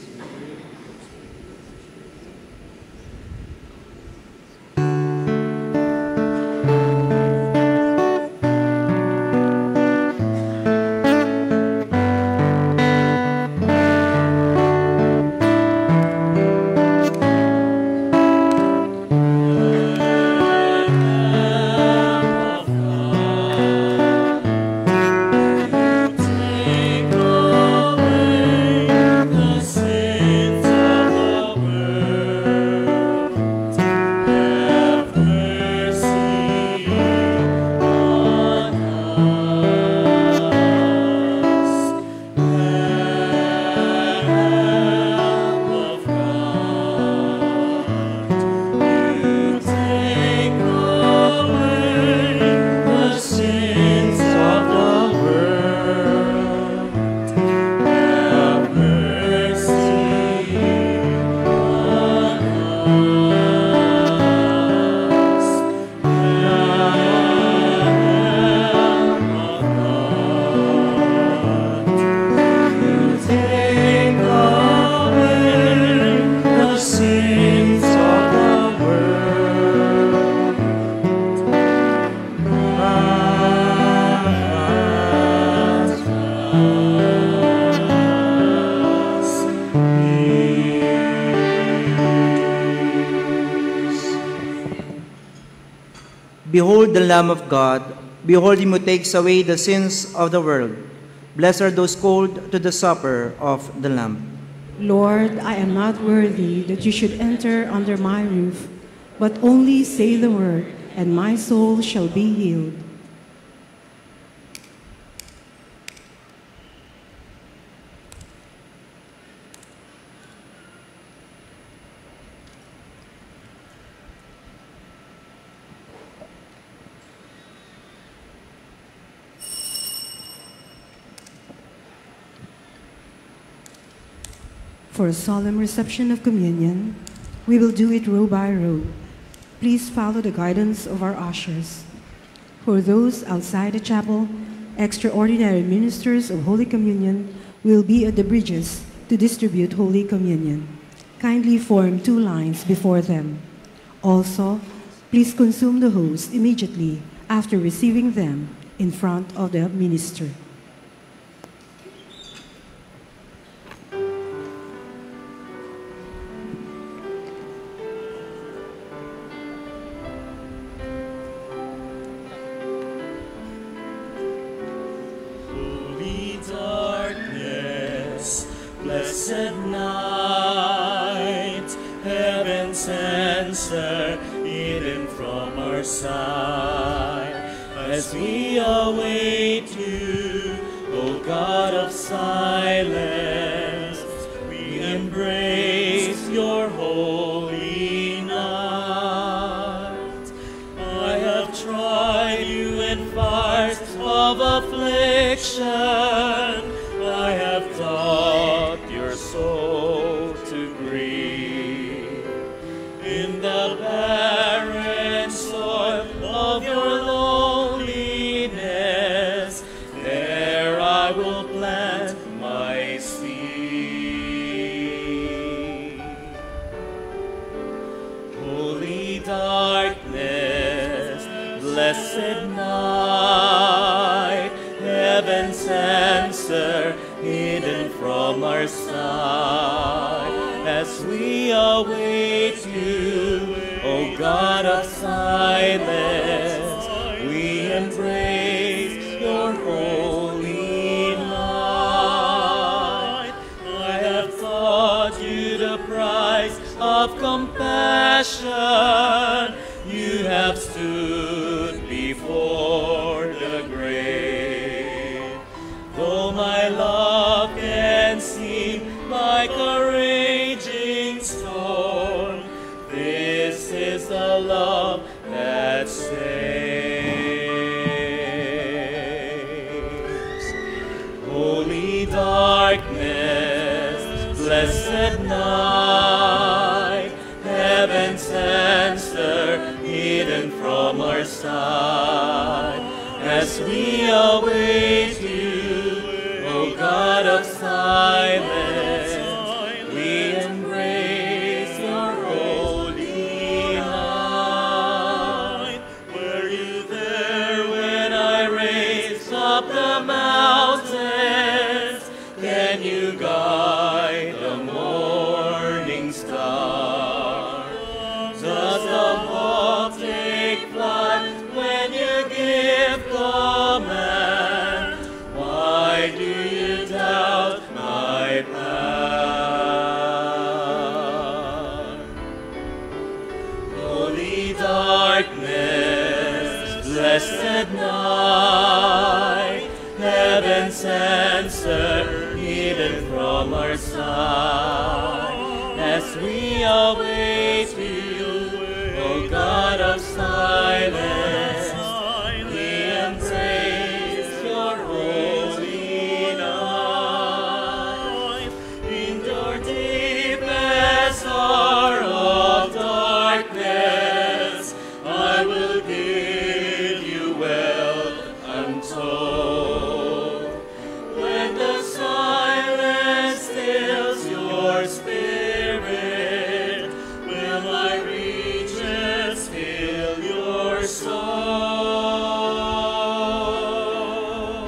Behold the Lamb of God. Behold him who takes away the sins of the world. Blessed are those called to the supper of the Lamb. Lord, I am not worthy that you should enter under my roof, but only say the word, and my soul shall be healed. For a solemn reception of communion, we will do it row by row. Please follow the guidance of our ushers. For those outside the chapel, extraordinary ministers of Holy Communion will be at the bridges to distribute Holy Communion. Kindly form 2 lines before them. Also, please consume the host immediately after receiving them in front of the minister. Blessed night, heaven's answer hidden from our sight, as we await you, O God of silence, we embrace your holy night. I have tried you in fires of affliction, I have taught your soul to grieve. In the barren soil of your loneliness, there I will plant my seed. Holy darkness, blessed night, heaven's answer hidden from our our side as we await you, O God of silence. We embrace your holy light. I have taught you the price of compassion. You have stood before the grave. Though my love can seem like a raging storm, this is the love that saves. Holy darkness, blessed night, heaven's answer hidden from our sight, as we await you, O God of silence. We embrace your holy light. Were you there when I raised up the mountains? Can you guide the morning star? Does the hawk take flight when you give command? Why do you doubt my path? Holy darkness, blessed night, heaven's answer hidden from our sight, as we await you, O God of silence. We embrace your holy night. In your deepest hour of darkness, I will give you wealth untold. When the silence stills your spirit, will my riches fill your soul?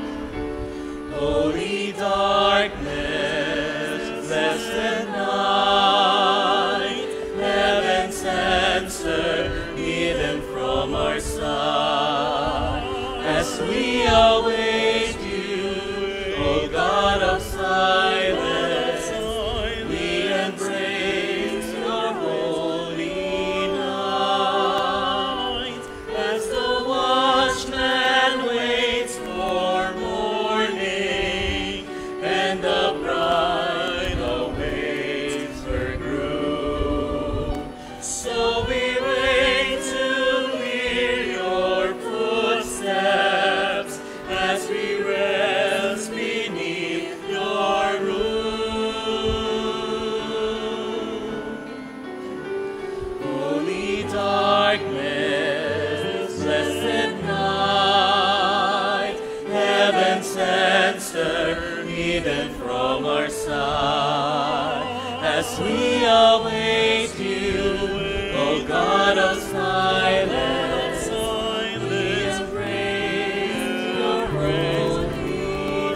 Holy darkness, blessed night, heaven's answer hidden from our sight, as we await you, O God of silence. We embrace your holy night, as the watchman waits for morning, and the bride awaits her groom. So we wait to hear your footsteps, as we rest beneath your roof. Holy darkness, blessed night, heaven's answer hidden from our sight, as we await you, O God of silence. We embrace your holy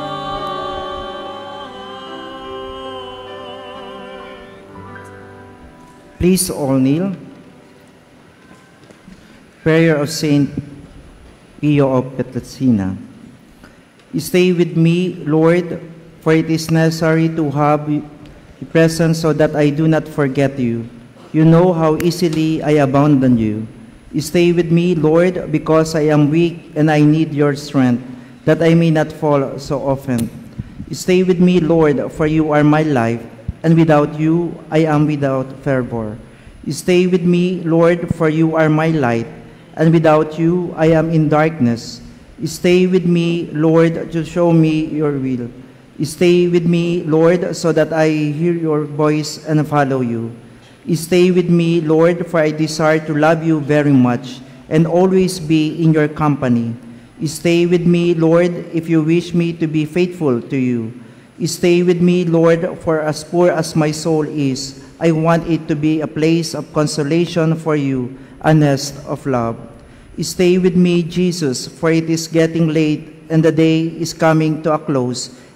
night. Please all kneel. Prayer of Saint Pio of Pietrelcina. Stay with me, Lord, for it is necessary to have your presence so that I do not forget you. You know how easily I abandon you. Stay with me, Lord, because I am weak and I need your strength, that I may not fall so often. Stay with me, Lord, for you are my life, and without you I am without fervor. Stay with me, Lord, for you are my light, and without you I am in darkness. Stay with me, Lord, to show me your will. Stay with me, Lord, so that I hear your voice and follow you. Stay with me, Lord, for I desire to love you very much and always be in your company. Stay with me, Lord, if you wish me to be faithful to you. Stay with me, Lord, for as poor as my soul is, I want it to be a place of consolation for you, a nest of love. Stay with me, Jesus, for it is getting late and the day is coming to a close,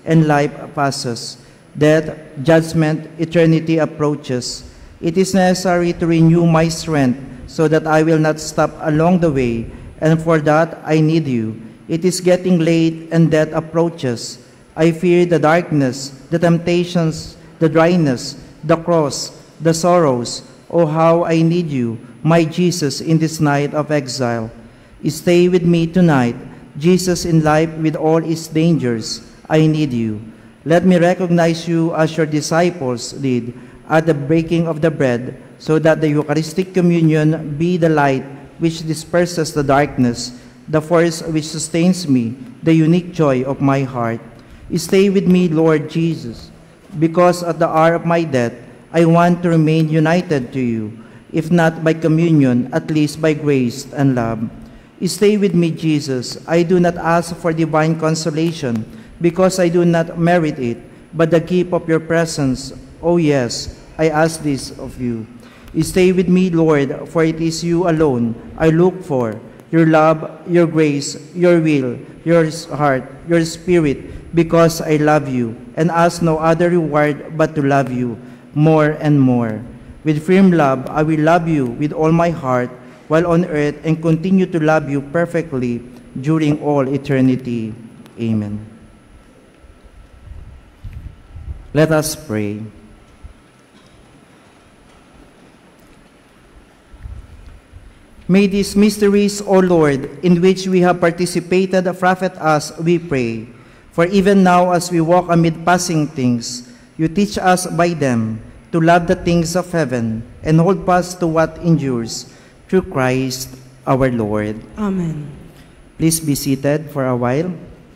and life passes. Death, judgment, eternity approaches. It is necessary to renew my strength so that I will not stop along the way, and for that I need you. It is getting late and death approaches. I fear the darkness, the temptations, the dryness, the cross, the sorrows. Oh, how I need you, my Jesus, in this night of exile. Stay with me tonight, Jesus in life with all its dangers. I need you. Let me recognize you as your disciples did at the breaking of the bread, so that the Eucharistic communion be the light which disperses the darkness, the force which sustains me, the unique joy of my heart. Stay with me, Lord Jesus, because at the hour of my death, I want to remain united to you, if not by communion, at least by grace and love. Stay with me, Jesus. I do not ask for divine consolation, because I do not merit it, but the gift of your presence. Oh yes, I ask this of you. Stay with me, Lord, for it is you alone I look for, your love, your grace, your will, your heart, your spirit, because I love you, and ask no other reward but to love you more and more. With firm love, I will love you with all my heart while on earth, and continue to love you perfectly during all eternity. Amen. Let us pray. May these mysteries, O Lord, in which we have participated, profit us, we pray. For even now, as we walk amid passing things, you teach us by them to love the things of heaven and hold fast to what endures, through Christ our Lord. Amen. Please be seated for a while.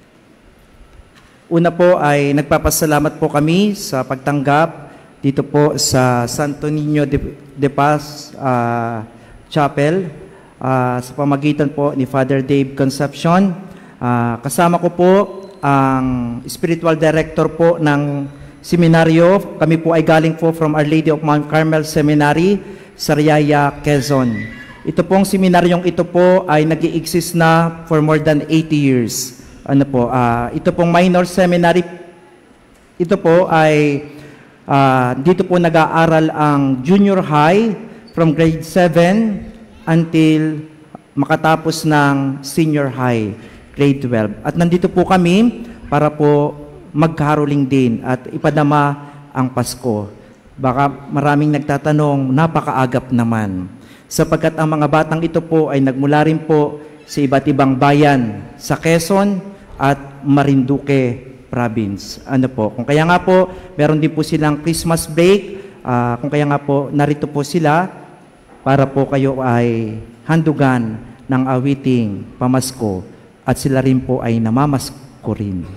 Una po ay nagpapasalamat po kami sa pagtanggap dito po sa Santo Niño de Paz Chapel sa pamagitan po ni Father Dave Concepcion. Kasama ko po ang spiritual director po ng seminaryo. Kami po ay galing po from Our Lady of Mount Carmel Seminary, Sariaya, Quezon. Ito pong seminaryong ito po ay nag-i-exist na for more than 80 years. Ito pong minor seminary, ito po ay dito po nag-aaral ang junior high from grade 7 until makatapos ng senior high, grade 12. At nandito po kami para po magkaroling din at ipadama ang Pasko. Baka maraming nagtatanong, napakaagap naman. Sapagkat ang mga batang ito po ay nagmula rin po sa iba't ibang bayan sa Quezon at Marinduque province. Kung kaya nga po, meron din po silang Christmas break. Kung kaya nga po, narito po sila para po kayo ay handugan ng awiting pamasko at sila rin po ay namamasko rin.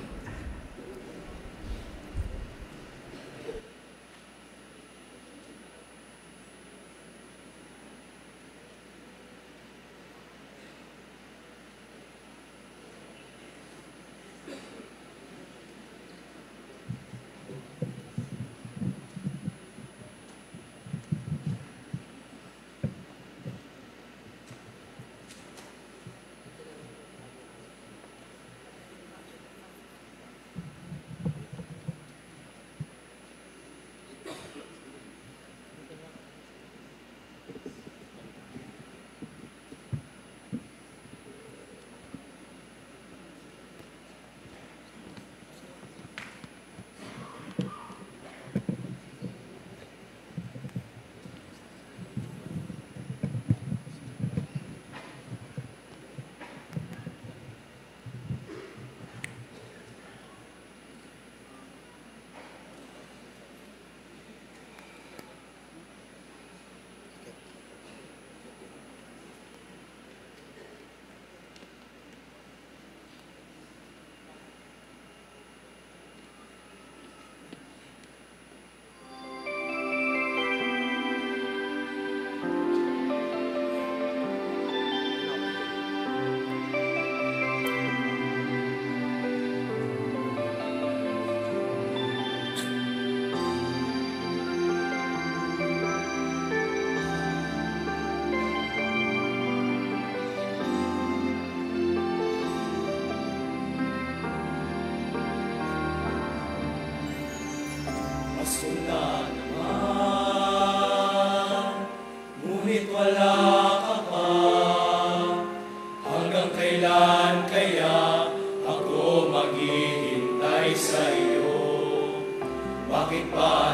sa iyo. Bakit ba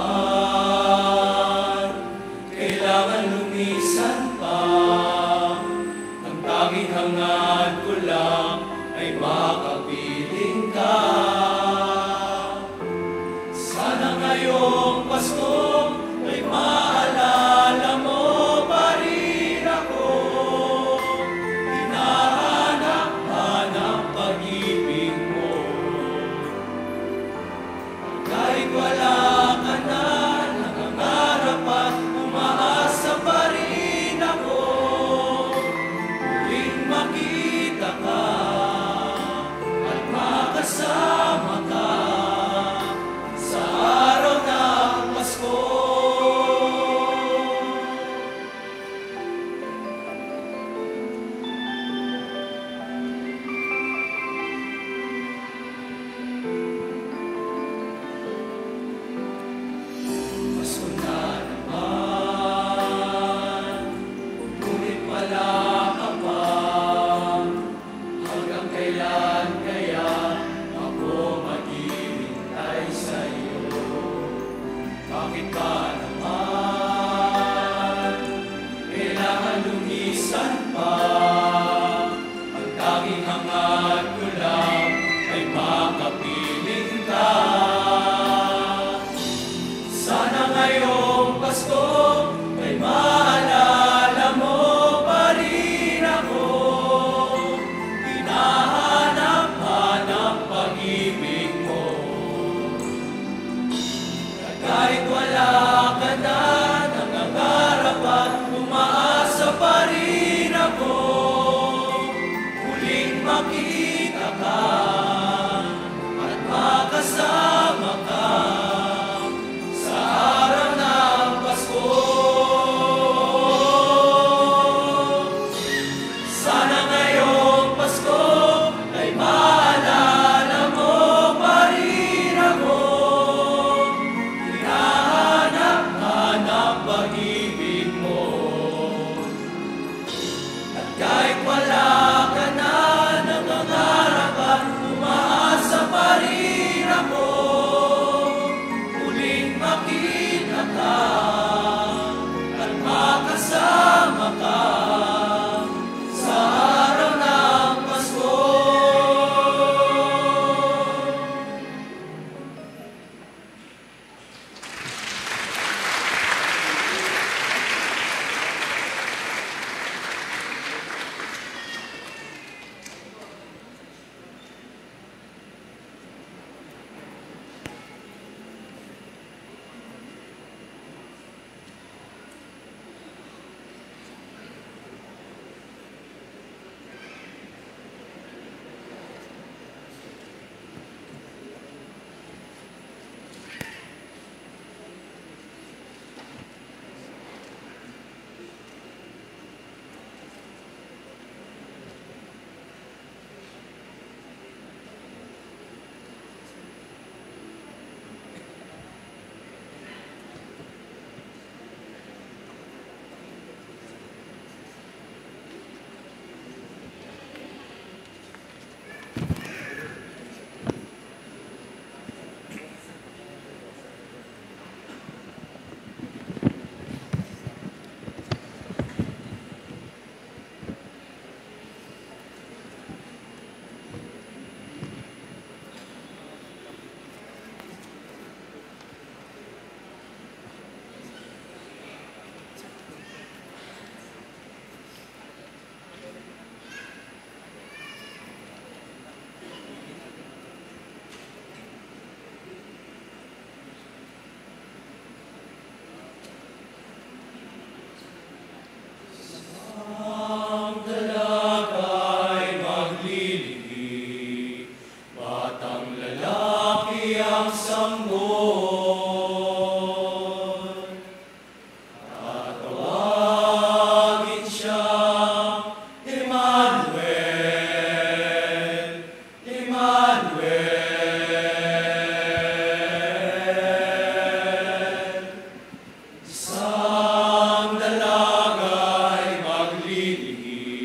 naman kailangan lumisan pa? Ang tanging hangad ko lang ay makapiling ka. Sana ngayong Pasko ay maalala mo pa rin ako. Hinahanap-hanap pag-ibig mo. Kahit wala ka na, nangangarap at umaasa pa rin ako. Muling makita ka at makasama ka sa araw ng Pasko. Pasko na naman, ngunit wala ka pa. Hanggang kailan kaya ako maghihintay sa iyo? Bakit ba naman kailangan lumisan pa? Ang tanging hangad ko lang ay makapiling ka. Sana ngayong Pasko ay maalala mo pa rin ako. Hinahanap-hanap pag-ibig mo. At kahit wala ka na, nangangarap at umaasa pa rin ako. Muling makita ka at makasama ka sa araw ng Pasko. Sana ngayong Pasko ay maalala mo pa rin ako. Hinahanap-hanap pag-ibig mo. At kahit wala ka na, nangangarap at umaasa pa rin ako. Muling makita ka at makasama ka sa araw ng Pasko.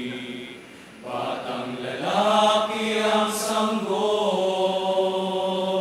Batang lalaki ang sanggol.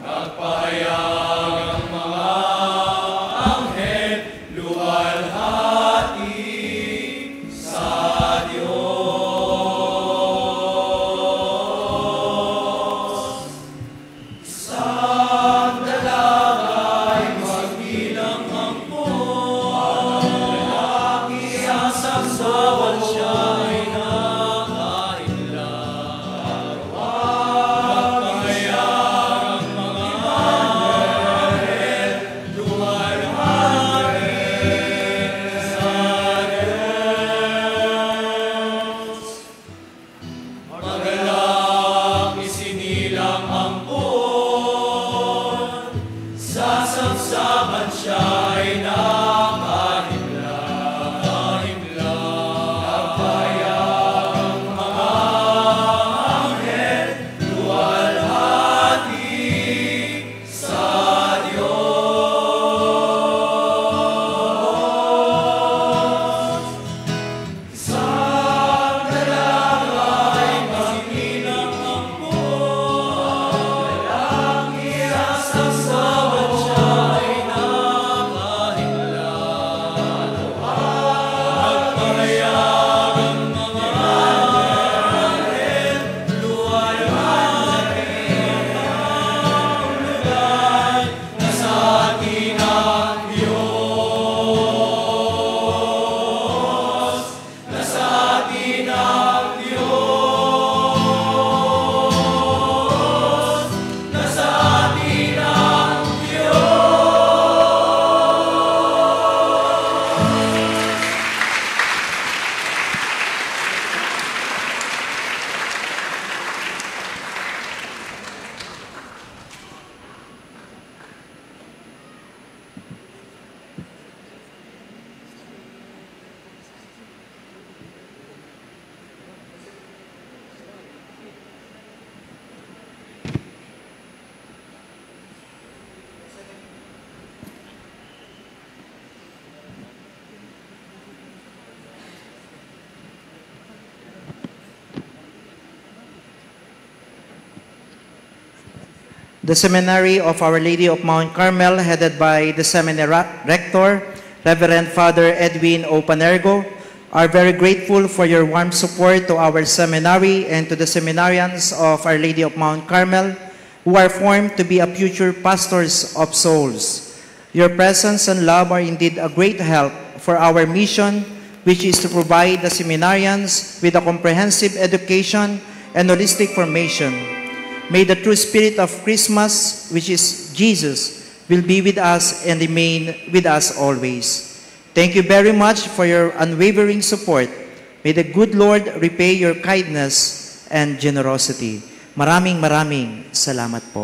The Seminary of Our Lady of Mount Carmel, headed by the Seminary Rector, Reverend Father Edwin O. Panergo, are very grateful for your warm support to our seminary and to the seminarians of Our Lady of Mount Carmel, who are formed to be a future pastors of souls. Your presence and love are indeed a great help for our mission, which is to provide the seminarians with a comprehensive education and holistic formation. May the true spirit of Christmas, which is Jesus, will be with us and remain with us always. Thank you very much for your unwavering support. May the good Lord repay your kindness and generosity. Maraming salamat po.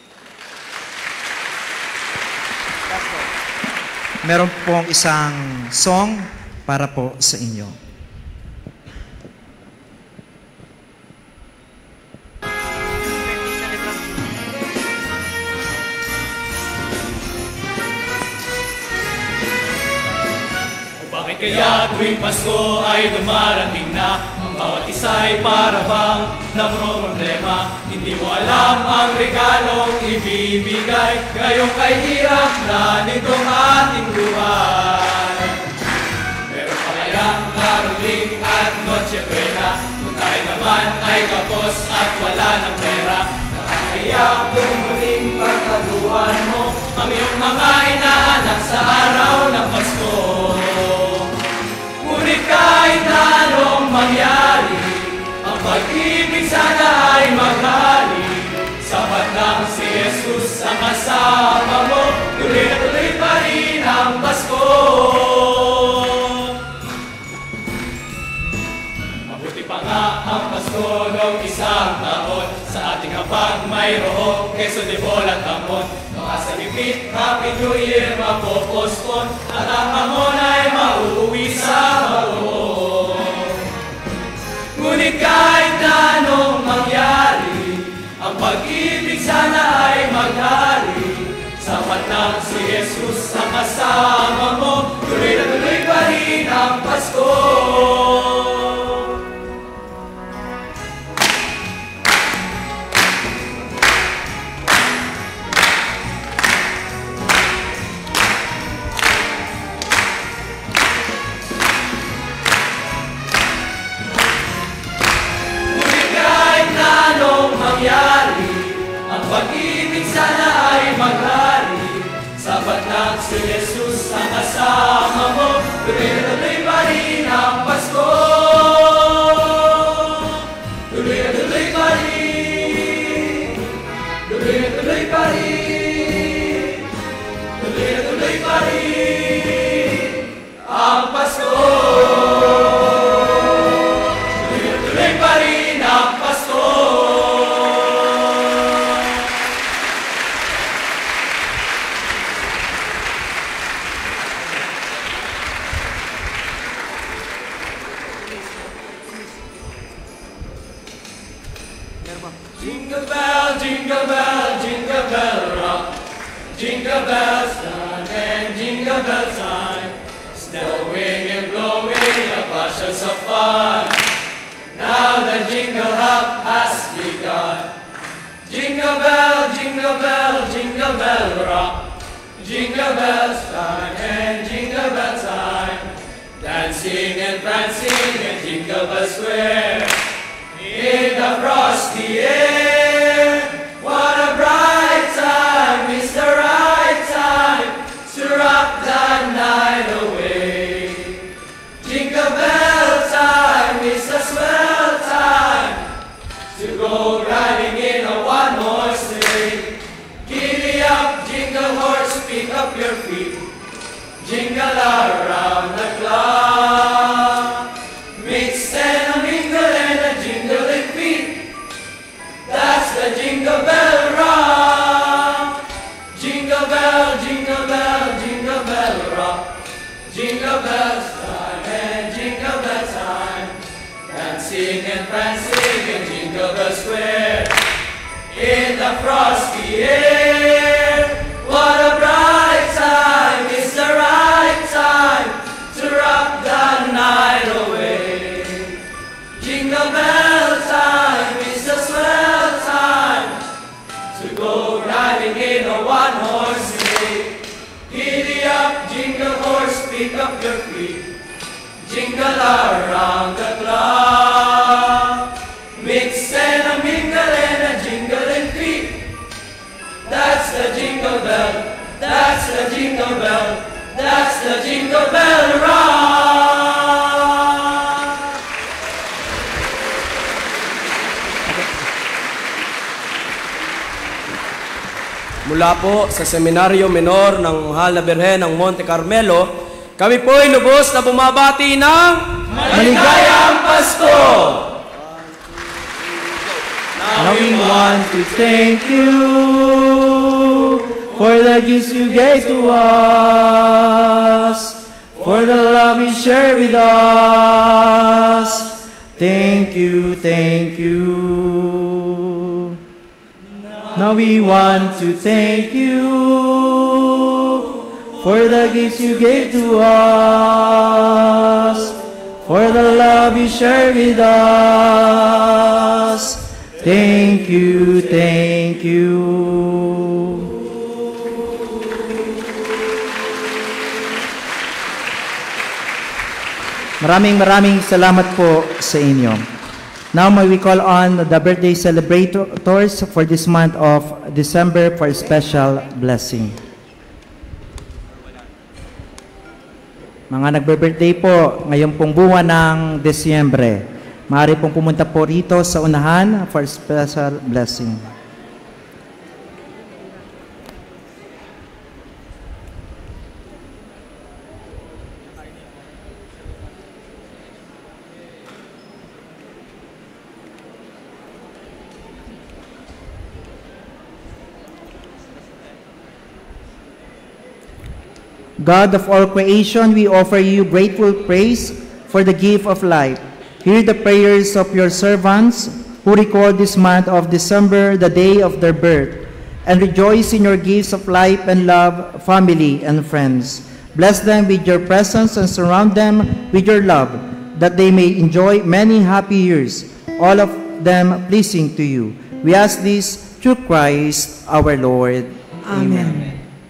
Meron pong isang song para po sa inyo. Kaya tuwing Pasko ay dumarating na, ang bawat isa'y para bang namumroblema. Hindi mo alam ang regalong ibibigay, ngayong kay hirap na nitong ating buhay. Pero palayang karoling at Noche Buena, kung tayo naman ay kapos at wala ng pera, nakakaya kung muling pagkaluan mo ang iyong mga inaanak sa araw ng Pasko. Ngunit kahit anong mangyari, ang pag-ibig sana ay maghari. Sapat lang si Jesus ang kasama mo, tuloy na tuloy pa rin ang Pasko. Mabuti pa nga ang Pasko noong isang taon, sa ating hapag may roho, keso de bola at hamon. Baka sa bibit, Happy New Year mapopospon, at ang hamon ay mauuwi sa bago. Ngunit kahit anong mangyari, ang pag-ibig sana ay maghari. Sapat lang si Jesus ang kasama mo, tuloy na tuloy pa rin ang Pasko. Jingle bells time and jingle bell time, snowing and blowing a bushels of fun. Now the jingle hop has begun. Jingle bell, jingle bell, jingle bell rock. Jingle bells time and jingle bell time, dancing and prancing in Jingle Bell Square. In the frosty air, what a bright time, it's the right time to rock the night away. Jingle bell time, it's a swell time to go riding in a one-horse sleigh. Giddy up, jingle horse, pick up your feet, jingle around the clock. Mix and a mingle and a jingling feet, that's the Jingle Bell rock. Jingle bell, jingle bell, jingle bell rock. Jingle bells time and jingle bell time, dancing and prancing in Jingle Bell Square. In the frosty air, what a bright time, it's the right time to rock the night away. Jingle bell time, it's a swell time to go riding in a one-horse sleigh. Giddy up, jingle horse, pick up your feet, jingle around the clock. Mix and a mingle and a jingling feet, that's the jingle bell, that's the jingle bell, that's the Jingle Bell rock. Mula po sa Seminaryo Menor ng Mahal na Birhen ng Monte Carmelo, kami po ay lubos na bumabati ng Maligayang Pasko! Now we want to thank you for the gifts you gave to us, for the love you share with us. Thank you, thank you. Now we want to thank you for the gifts you gave to us, for the love you share with us. Thank you, thank you. Maraming salamat po sa inyo. Now may we call on the birthday celebrators for this month of December for a special blessing. Mga nagbe-birthday po ngayon pong buwan ng Desyembre, maaari pong pumunta po rito sa unahan for a special blessing. God of all creation, we offer you grateful praise for the gift of life. Hear the prayers of your servants who record this month of December, the day of their birth, and rejoice in your gifts of life and love, family and friends. Bless them with your presence and surround them with your love, that they may enjoy many happy years, all of them pleasing to you. We ask this through Christ our Lord. Amen.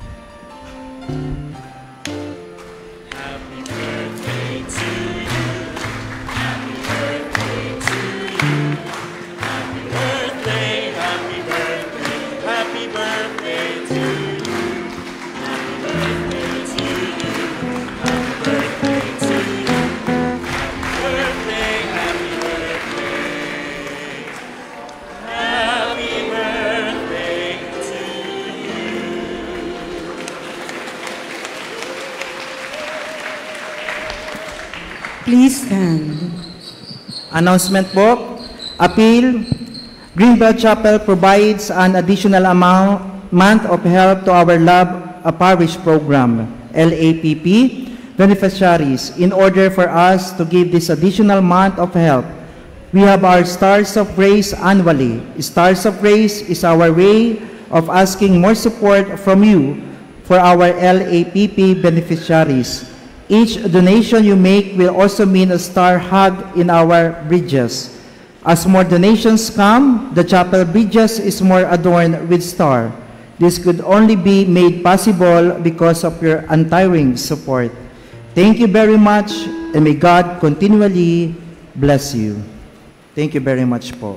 Please stand. Announcement po, appeal, Greenbelt Chapel provides an additional amount of help to our Love a Parish program, LAPP, beneficiaries. In order for us to give this additional amount of help, we have our Stars of Grace annually. Stars of Grace is our way of asking more support from you for our LAPP beneficiaries. Each donation you make will also mean a star hug in our bridges. As more donations come, the chapel bridges is more adorned with star. This could only be made possible because of your untiring support. Thank you very much, and may God continually bless you. Thank you very much po.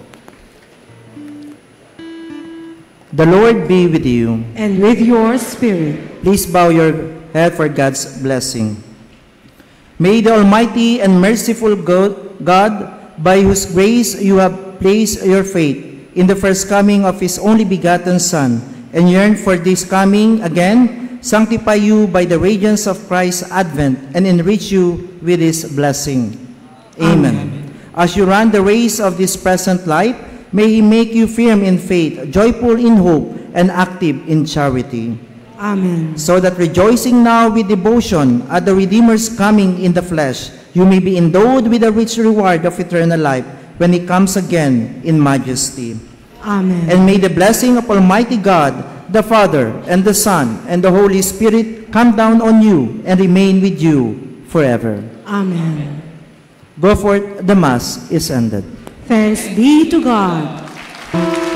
The Lord be with you. And with your spirit. Please bow your head for God's blessing. May the Almighty and merciful God, by whose grace you have placed your faith in the first coming of His only begotten Son, and yearn for this coming again, sanctify you by the radiance of Christ's advent, and enrich you with His blessing. Amen. As you run the race of this present life, may He make you firm in faith, joyful in hope, and active in charity. Amen. So that rejoicing now with devotion at the Redeemer's coming in the flesh, you may be endowed with a rich reward of eternal life when He comes again in majesty. Amen. And may the blessing of Almighty God, the Father, and the Son, and the Holy Spirit come down on you and remain with you forever. Amen. Go forth, the Mass is ended. Thanks be to God.